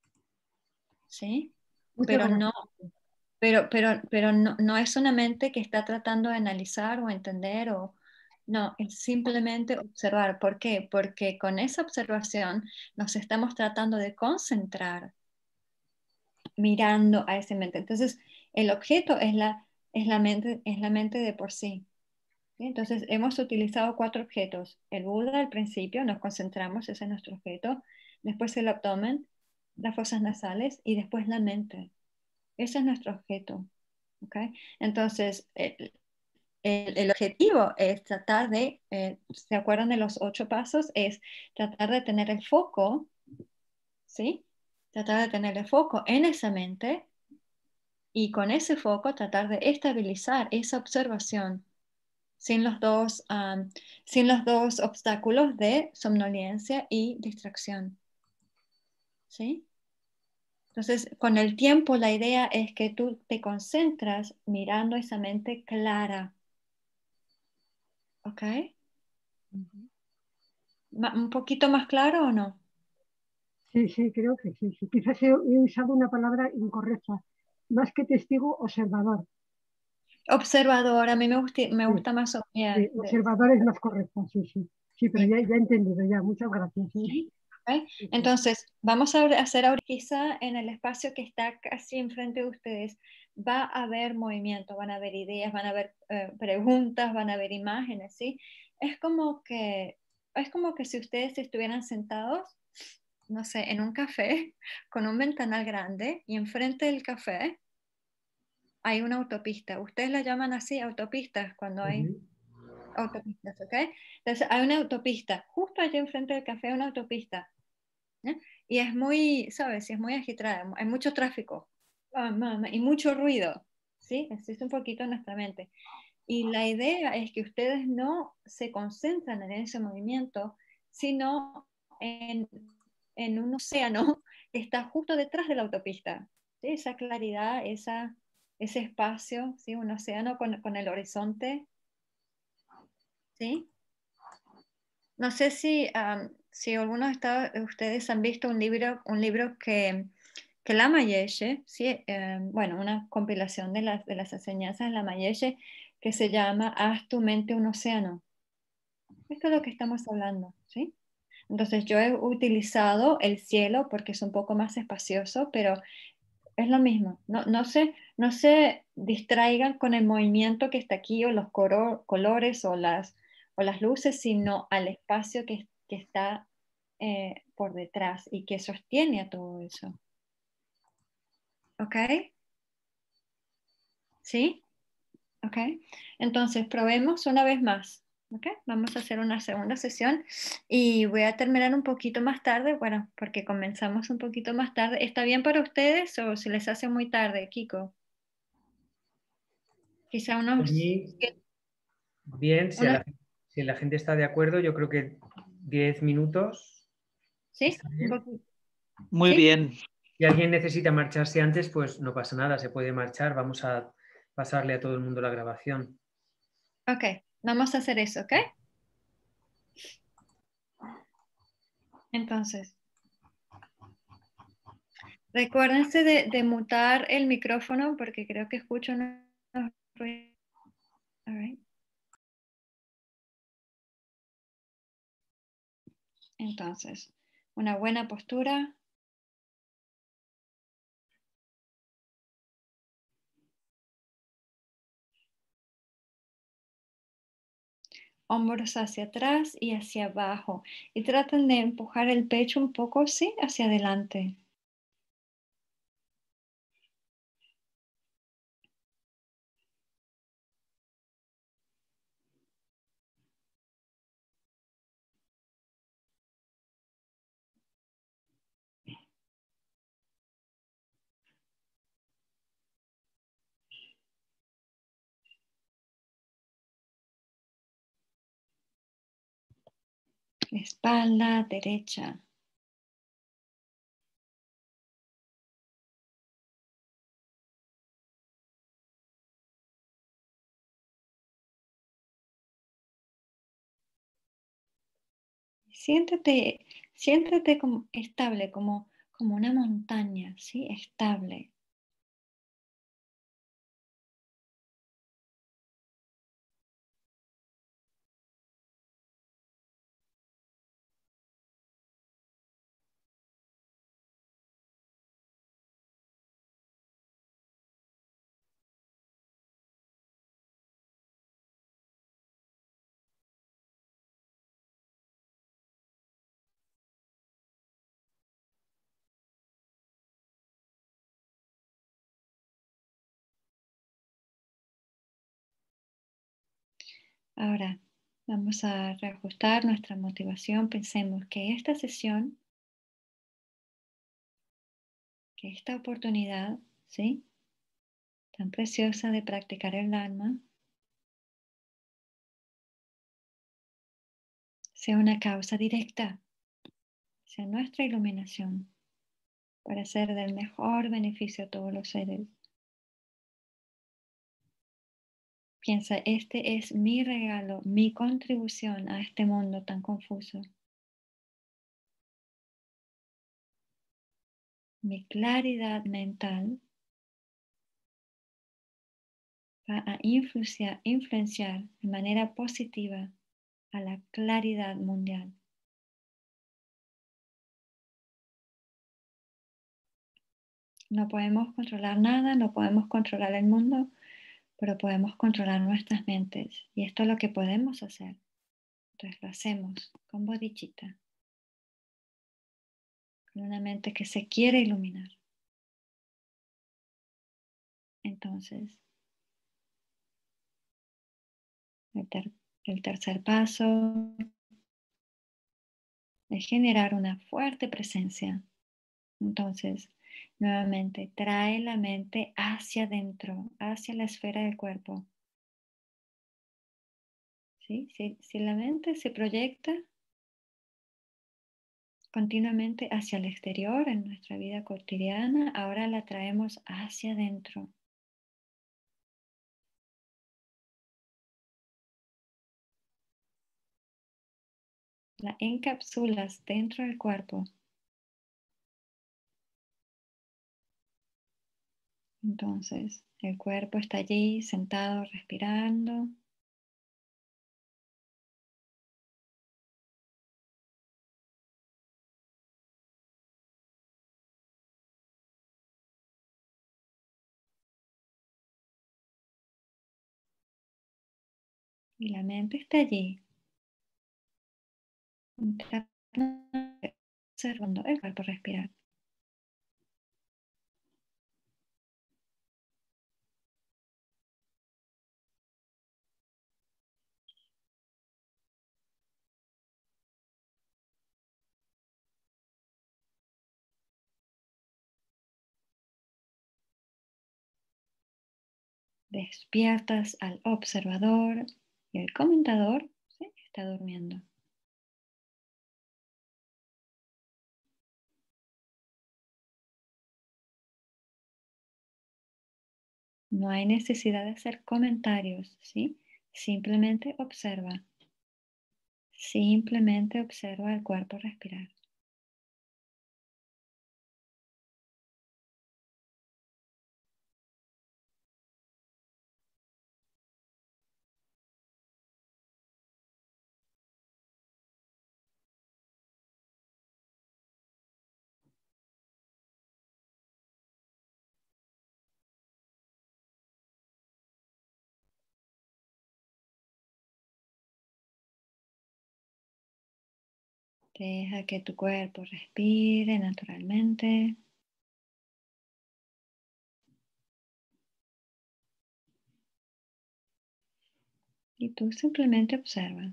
¿sí? Muchas Pero gracias. no... Pero, pero, pero no, no es una mente que está tratando de analizar o entender, o no, es simplemente observar. ¿Por qué? Porque con esa observación nos estamos tratando de concentrar mirando a esa mente. Entonces, el objeto es la, es la, mente, es la mente de por sí. ¿Sí? Entonces, hemos utilizado cuatro objetos. El Buda al principio, nos concentramos, ese es nuestro objeto. Después el abdomen, las fosas nasales y después la mente. Ese es nuestro objeto. ¿Okay? Entonces, el, el, el, objetivo es tratar de, eh, ¿se acuerdan de los ocho pasos? Es tratar de tener el foco, ¿sí? Tratar de tener el foco en esa mente y con ese foco tratar de estabilizar esa observación sin los dos, um, sin los dos obstáculos de somnolencia y distracción, ¿sí? Entonces, con el tiempo la idea es que tú te concentras mirando esa mente clara. ¿Ok? ¿Un poquito más claro o no? Sí, sí, creo que sí, sí. Quizás he, he usado una palabra incorrecta. Más que testigo, observador. Observador, a mí me gusta, me Sí, gusta más. Yeah, sí, observador es más correcto, sí, sí. Sí, pero sí. ya, ya he entendido, ya. Muchas gracias. Sí. ¿Sí? Okay. Entonces, vamos a hacer ahora, quizá en el espacio que está casi enfrente de ustedes, va a haber movimiento, van a haber ideas, van a haber eh, preguntas, van a haber imágenes, ¿sí? Es como que, es como que si ustedes estuvieran sentados, no sé, en un café con un ventanal grande y enfrente del café hay una autopista. Ustedes la llaman así, autopistas, cuando hay Ujú. autopistas, ¿ok? Entonces hay una autopista, justo allí enfrente del café hay una autopista. ¿Eh? Y es muy, ¿sabes? Y es muy agitada, hay mucho tráfico ah, mamá, y mucho ruido, ¿sí? Existe un poquito en nuestra mente. Y la idea es que ustedes no se concentran en ese movimiento, sino en, en un océano que está justo detrás de la autopista, ¿sí? Esa claridad, esa, ese espacio, ¿sí? Un océano con, con el horizonte, ¿sí? No sé si, um, si algunos de ustedes han visto un libro, un libro que, que Lama Yeshe, ¿sí? eh, bueno, una compilación de las, de las enseñanzas de Lama Yeshe que se llama Haz tu mente un océano. Esto es lo que estamos hablando, ¿sí? Entonces yo he utilizado el cielo porque es un poco más espacioso, pero es lo mismo. No, no, se, no se distraigan con el movimiento que está aquí o los color, colores o las o las luces, sino al espacio que, que está eh, por detrás y que sostiene a todo eso. ¿Ok? ¿Sí? ¿Ok? Entonces, probemos una vez más. ¿Ok? Vamos a hacer una segunda sesión y voy a terminar un poquito más tarde, bueno, porque comenzamos un poquito más tarde. ¿Está bien para ustedes o se les hace muy tarde, Kiko? Quizá unos... Allí, bien, si, a unos la, si la gente está de acuerdo, yo creo que diez minutos ¿sí? está Un bien. poquito. Muy ¿Sí? bien. Si alguien necesita marcharse antes, pues no pasa nada, se puede marchar. Vamos a pasarle a todo el mundo la grabación. Ok, vamos a hacer eso, ¿ok? Entonces, recuérdense de, de mutar el micrófono porque creo que escucho unos ruidos. All right. Entonces, una buena postura. Hombros hacia atrás y hacia abajo. Y traten de empujar el pecho un poco, sí, hacia adelante. Espalda derecha. Siéntate, siéntate como estable, como, como una montaña, ¿sí? Estable. Ahora vamos a reajustar nuestra motivación. Pensemos que esta sesión, que esta oportunidad, ¿sí? Tan preciosa de practicar el Dharma, sea una causa directa, sea nuestra iluminación para ser del mejor beneficio a todos los seres. Piensa, este es mi regalo, mi contribución a este mundo tan confuso. Mi claridad mental va a influenciar, influenciar de manera positiva a la claridad mundial. No podemos controlar nada, no podemos controlar el mundo, pero podemos controlar nuestras mentes. Y esto es lo que podemos hacer. Entonces lo hacemos con bodhicitta, con una mente que se quiere iluminar. Entonces, el, ter el tercer paso es generar una fuerte presencia. Entonces, nuevamente, trae la mente hacia adentro, hacia la esfera del cuerpo. ¿Sí? Si, si la mente se proyecta continuamente hacia el exterior en nuestra vida cotidiana, ahora la traemos hacia adentro. La encapsulas dentro del cuerpo. Entonces, el cuerpo está allí sentado, respirando. Y la mente está allí, internamente, observando el cuerpo respirar. Despiertas al observador y el comentador, ¿sí?, está durmiendo. No hay necesidad de hacer comentarios, ¿sí? Simplemente observa. Simplemente observa el cuerpo respirar. Deja que tu cuerpo respire naturalmente. Y tú simplemente observas.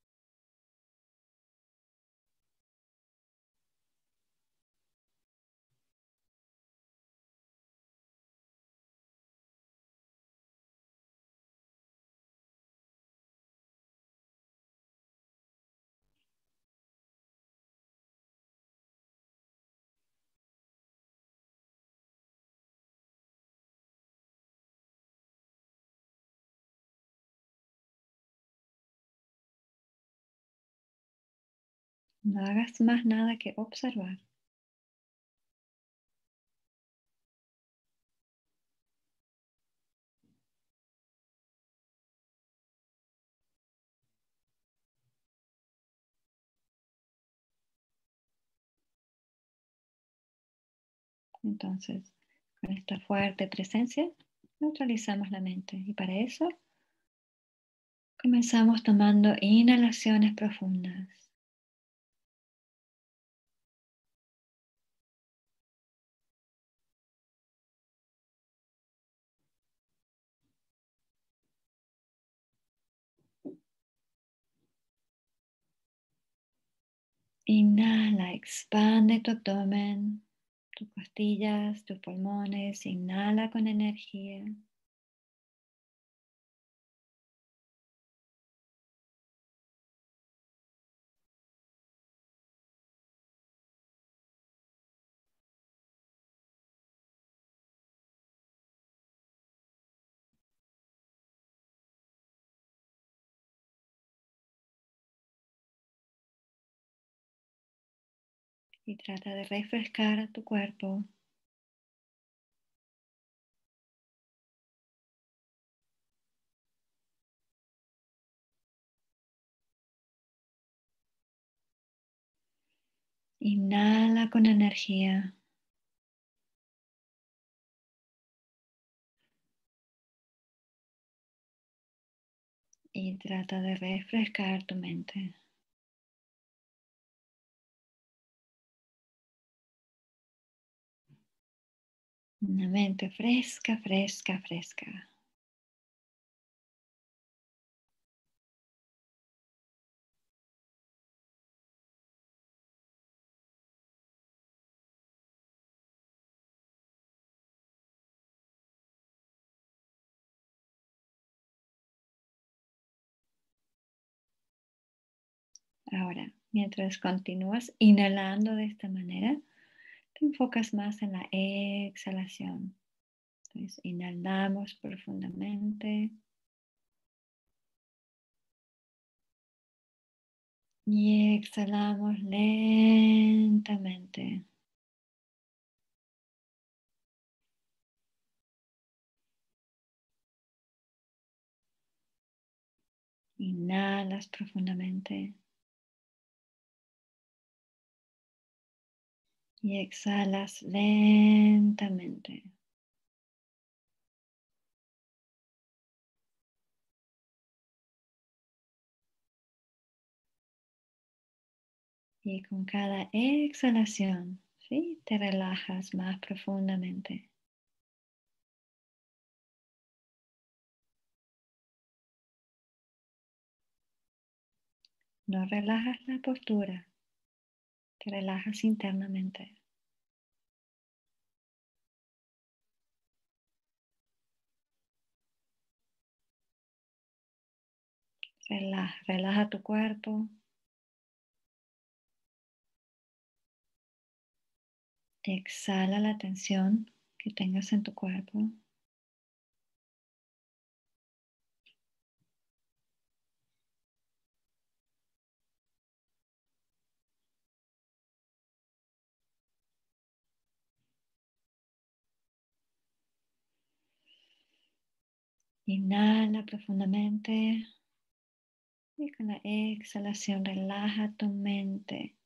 No hagas más nada que observar. Entonces, con esta fuerte presencia, neutralizamos la mente. Y para eso, comenzamos tomando inhalaciones profundas. Inhala, expande tu abdomen, tus costillas, tus pulmones. Inhala con energía. Y trata de refrescar a tu cuerpo. Inhala con energía. Y trata de refrescar tu mente. Una mente fresca, fresca, fresca. Ahora, mientras continúas inhalando de esta manera, te enfocas más en la exhalación. Entonces, inhalamos profundamente y exhalamos lentamente. Inhalas profundamente y exhalas lentamente. Y con cada exhalación, ¿sí? Te relajas más profundamente. No relajas la postura, te relajas internamente. Relaja, relaja tu cuerpo. Exhala la tensión que tengas en tu cuerpo. Inhala profundamente y con la exhalación relaja tu mente.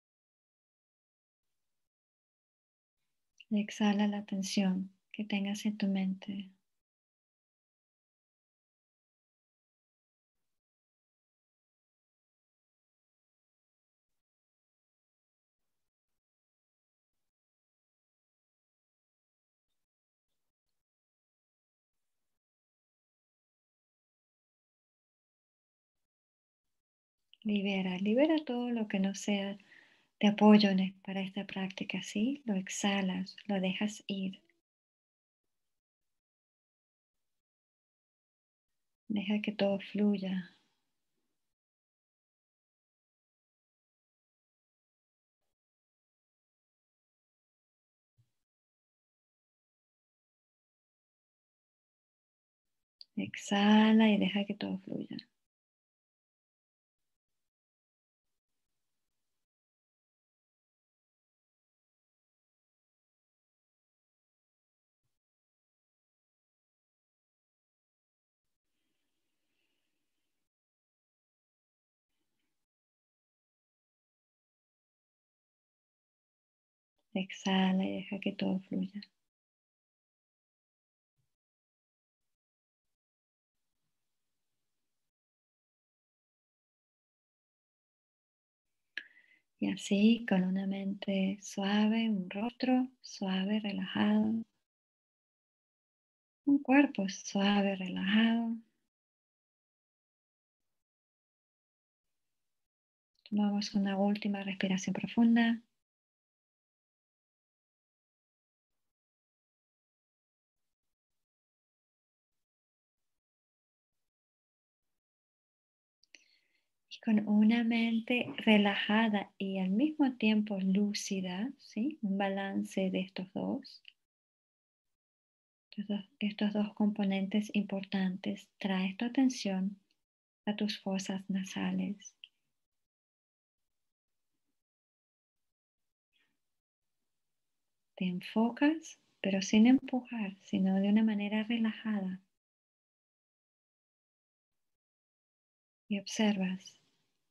Exhala la tensión que tengas en tu mente. Libera, libera todo lo que no sea de apoyo para esta práctica, ¿sí? Lo exhalas, lo dejas ir. Deja que todo fluya. Exhala y deja que todo fluya. Exhala y deja que todo fluya. Y así, con una mente suave, un rostro suave, relajado, un cuerpo suave, relajado. Tomamos una última respiración profunda. Y con una mente relajada y al mismo tiempo lúcida, ¿sí? Un balance de estos dos. Estos dos, estos dos componentes importantes. Traes tu atención a tus fosas nasales. Te enfocas, pero sin empujar, sino de una manera relajada. Y observas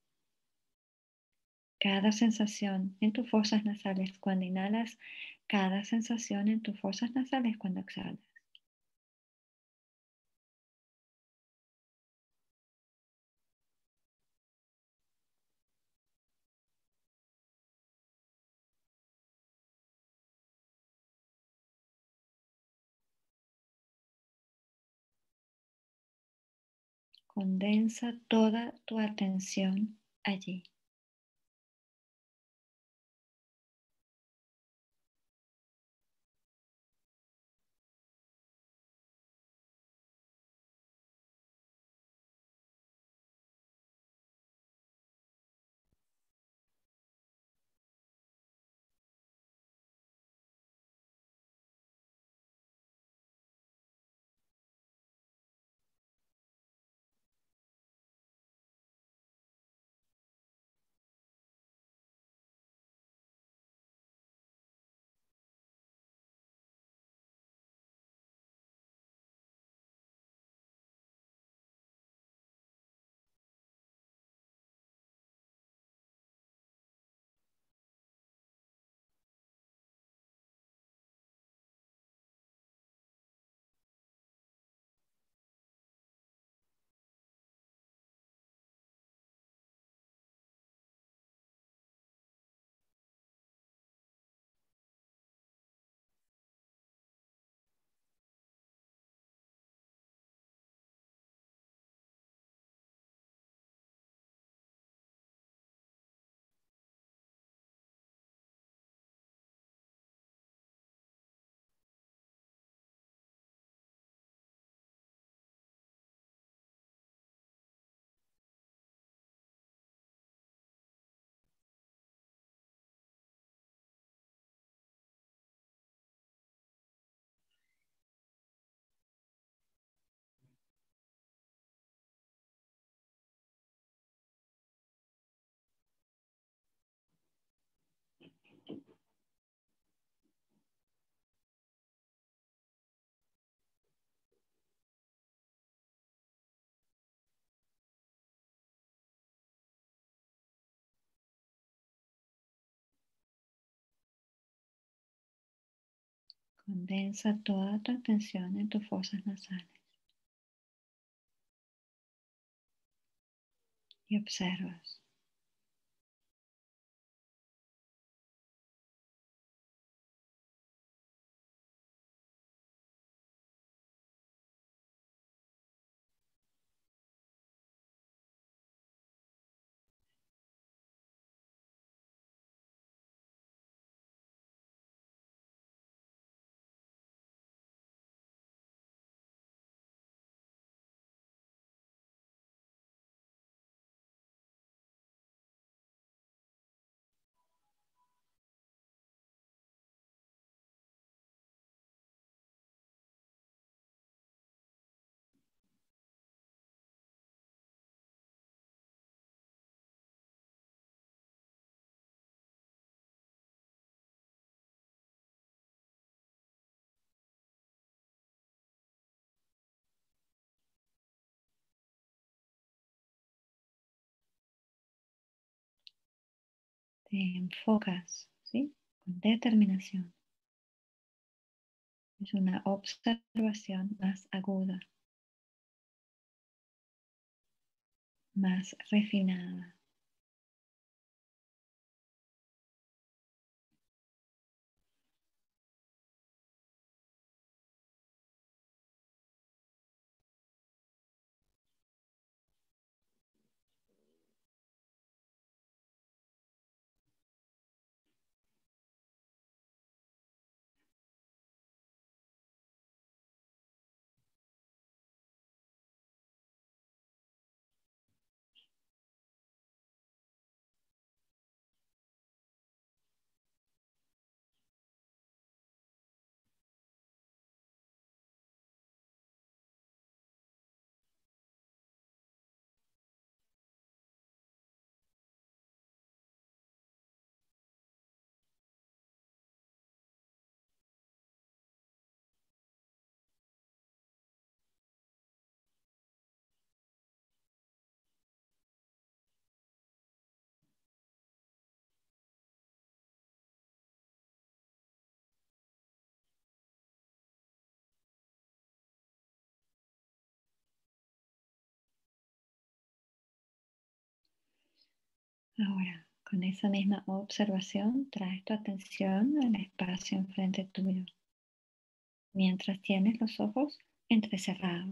cada sensación en tus fosas nasales cuando inhalas, cada sensación en tus fosas nasales cuando exhalas. Condensa toda tu atención allí. Condensa toda tu atención en tus fosas nasales y observas. Te enfocas, ¿sí? Con determinación. Es una observación más aguda, más refinada. Ahora, con esa misma observación, traes tu atención al espacio enfrente tuyo, mientras tienes los ojos entrecerrados.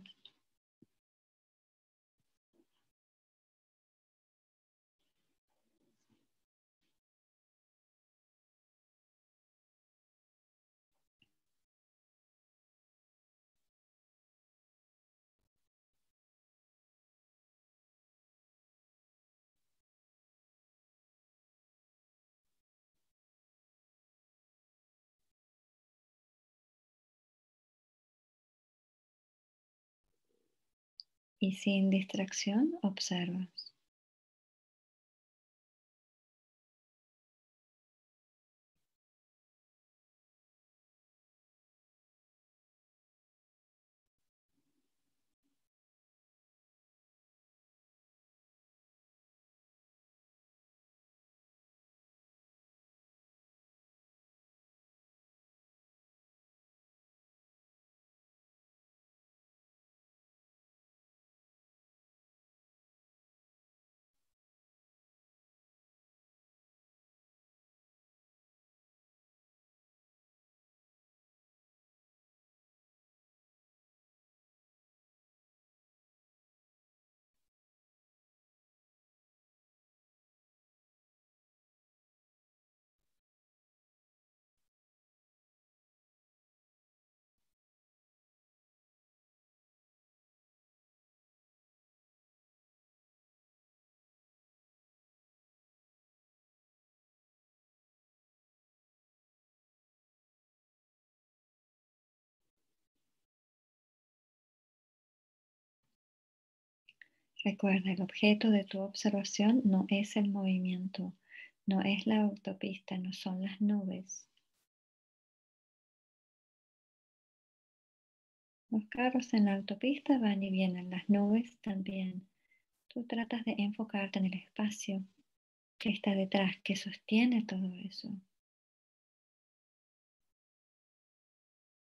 Y sin distracción observas. Recuerda, el objeto de tu observación no es el movimiento, no es la autopista, no son las nubes. Los carros en la autopista van y vienen, las nubes también. Tú tratas de enfocarte en el espacio que está detrás, que sostiene todo eso.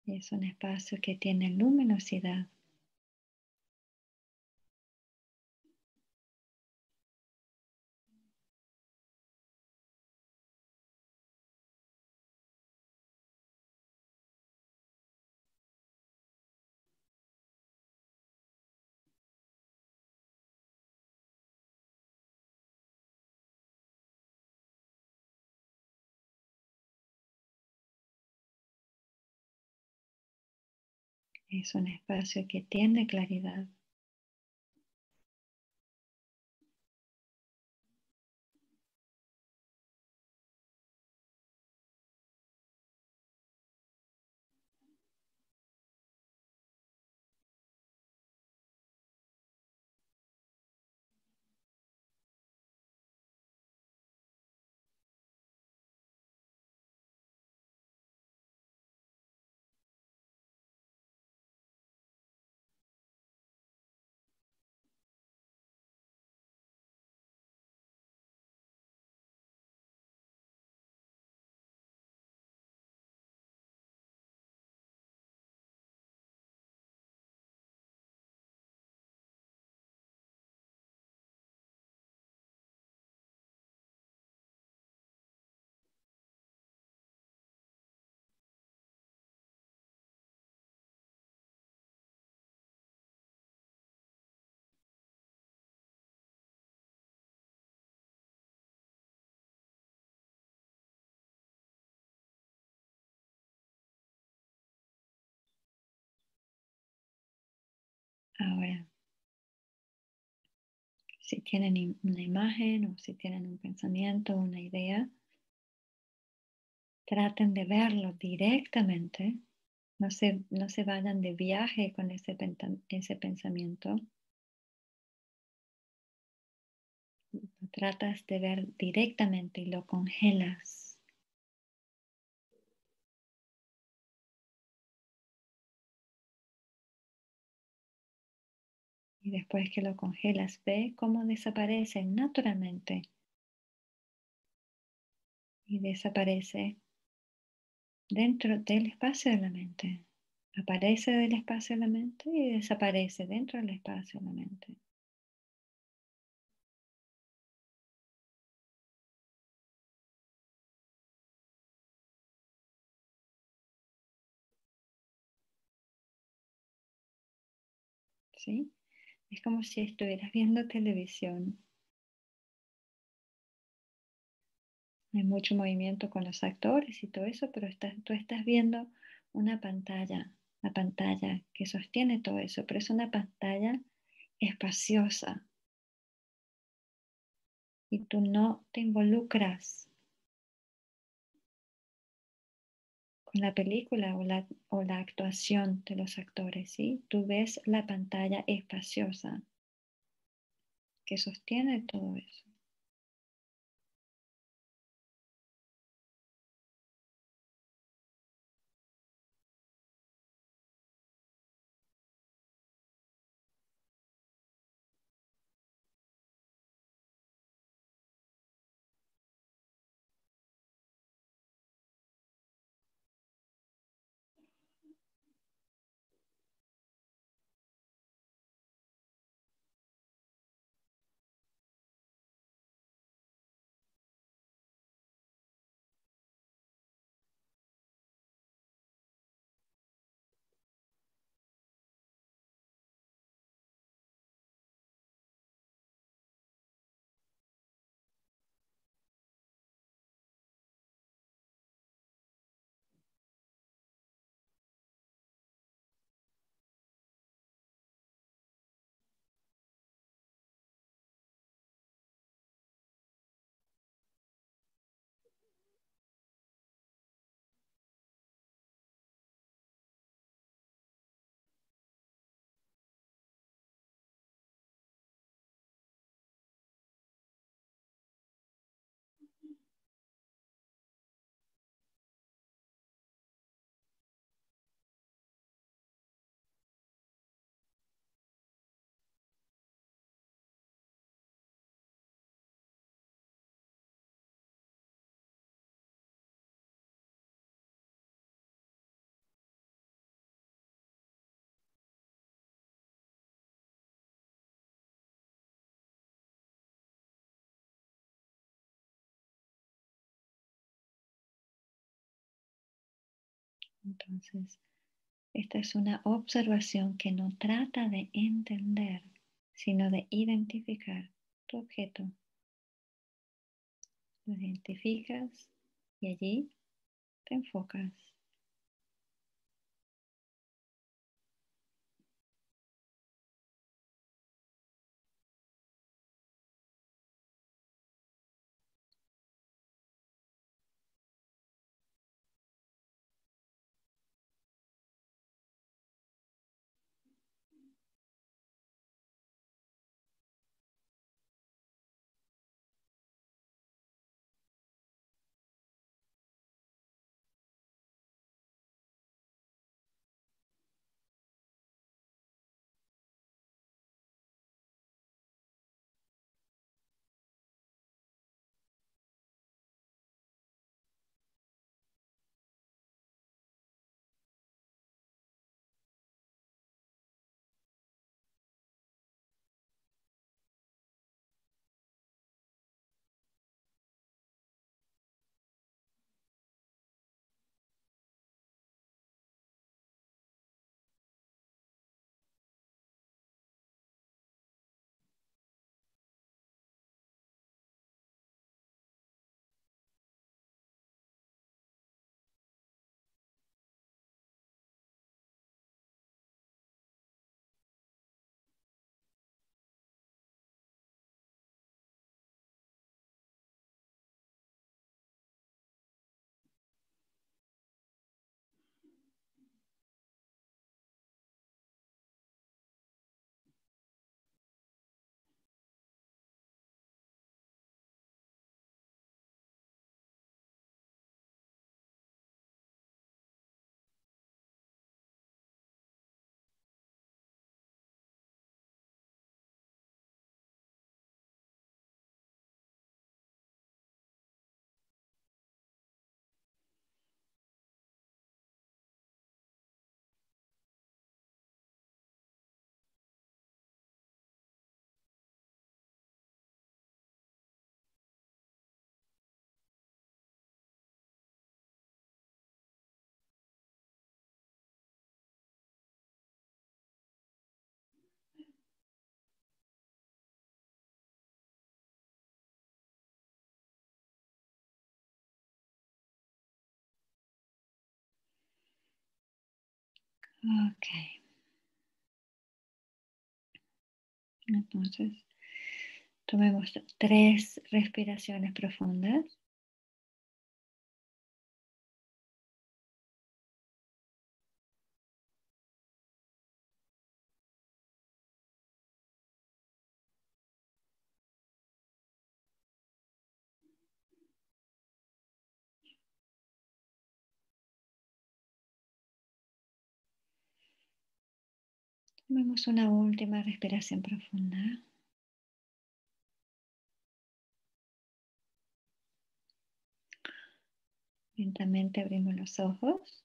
Es un espacio que tiene luminosidad. Es un espacio que tiene claridad. Ahora, si tienen una imagen o si tienen un pensamiento o una idea, traten de verlo directamente. No se, no se vayan de viaje con ese, ese pensamiento. Lo tratas de ver directamente y lo congelas. Y después que lo congelas, ve cómo desaparece naturalmente. Y desaparece dentro del espacio de la mente. Aparece del espacio de la mente y desaparece dentro del espacio de la mente. ¿Sí? Es como si estuvieras viendo televisión. Hay mucho movimiento con los actores y todo eso, pero estás, tú estás viendo una pantalla, la pantalla que sostiene todo eso, pero es una pantalla espaciosa y tú no te involucras con la película o la, o la actuación de los actores, ¿sí? Tú ves la pantalla espaciosa que sostiene todo eso. Entonces, esta es una observación que no trata de entender, sino de identificar tu objeto. Lo identificas y allí te enfocas. Ok. Entonces, tomemos tres respiraciones profundas. Tomemos una última respiración profunda. Lentamente abrimos los ojos.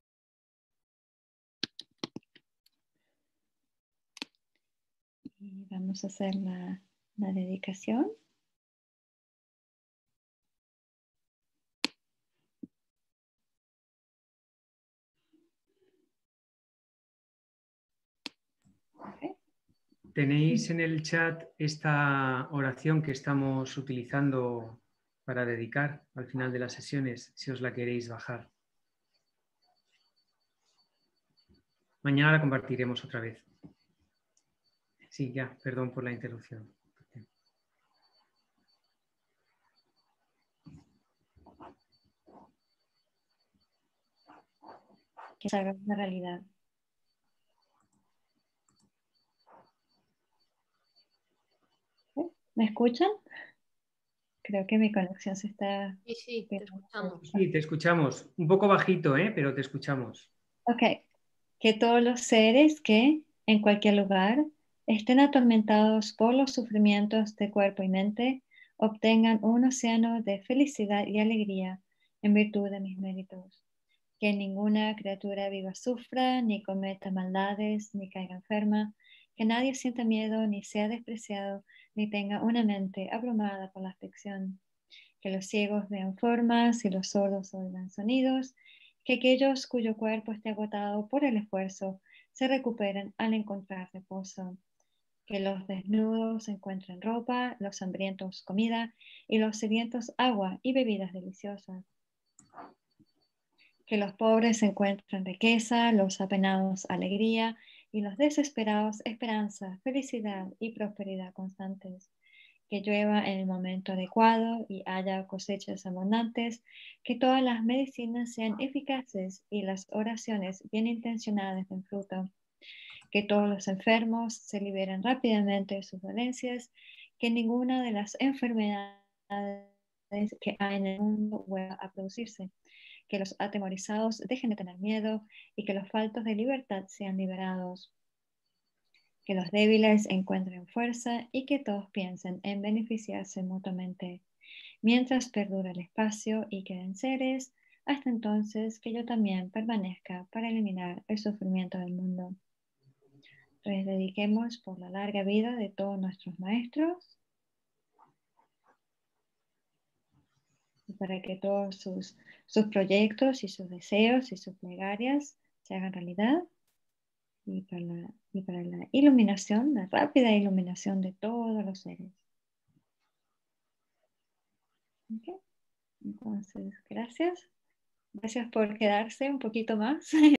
Y vamos a hacer la, la dedicación. Okay. Tenéis en el chat esta oración que estamos utilizando para dedicar al final de las sesiones, si os la queréis bajar. Mañana la compartiremos otra vez. Sí, ya, perdón por la interrupción. Que salga la realidad. ¿Me escuchan? Creo que mi conexión se está... Sí, sí, te escuchamos. Sí, te escuchamos. Un poco bajito, ¿eh? Pero te escuchamos. Ok. Que todos los seres que, en cualquier lugar, estén atormentados por los sufrimientos de cuerpo y mente, obtengan un océano de felicidad y alegría en virtud de mis méritos. Que ninguna criatura viva sufra, ni cometa maldades, ni caiga enferma, que nadie sienta miedo, ni sea despreciado, ni tenga una mente abrumada por la aflicción. Que los ciegos vean formas y los sordos oigan sonidos, Que aquellos cuyo cuerpo esté agotado por el esfuerzo se recuperen al encontrar reposo. Que los desnudos encuentren ropa, los hambrientos comida y los sedientos agua y bebidas deliciosas. Que los pobres encuentren riqueza, los apenados alegría y los desesperados esperanza, felicidad y prosperidad constantes. Que llueva en el momento adecuado y haya cosechas abundantes, que todas las medicinas sean eficaces y las oraciones bien intencionadas den fruto. Que todos los enfermos se liberen rápidamente de sus dolencias, que ninguna de las enfermedades que hay en el mundo vuelva a producirse, que los atemorizados dejen de tener miedo y que los faltos de libertad sean liberados, que los débiles encuentren fuerza y que todos piensen en beneficiarse mutuamente, mientras perdura el espacio y queden seres, hasta entonces que yo también permanezca para eliminar el sufrimiento del mundo. Les dediquemos por la larga vida de todos nuestros maestros y para que todos sus, sus proyectos y sus deseos y sus plegarias se hagan realidad y para, la, y para la iluminación, la rápida iluminación de todos los seres. ¿Okay? Entonces, gracias. Gracias por quedarse un poquito más.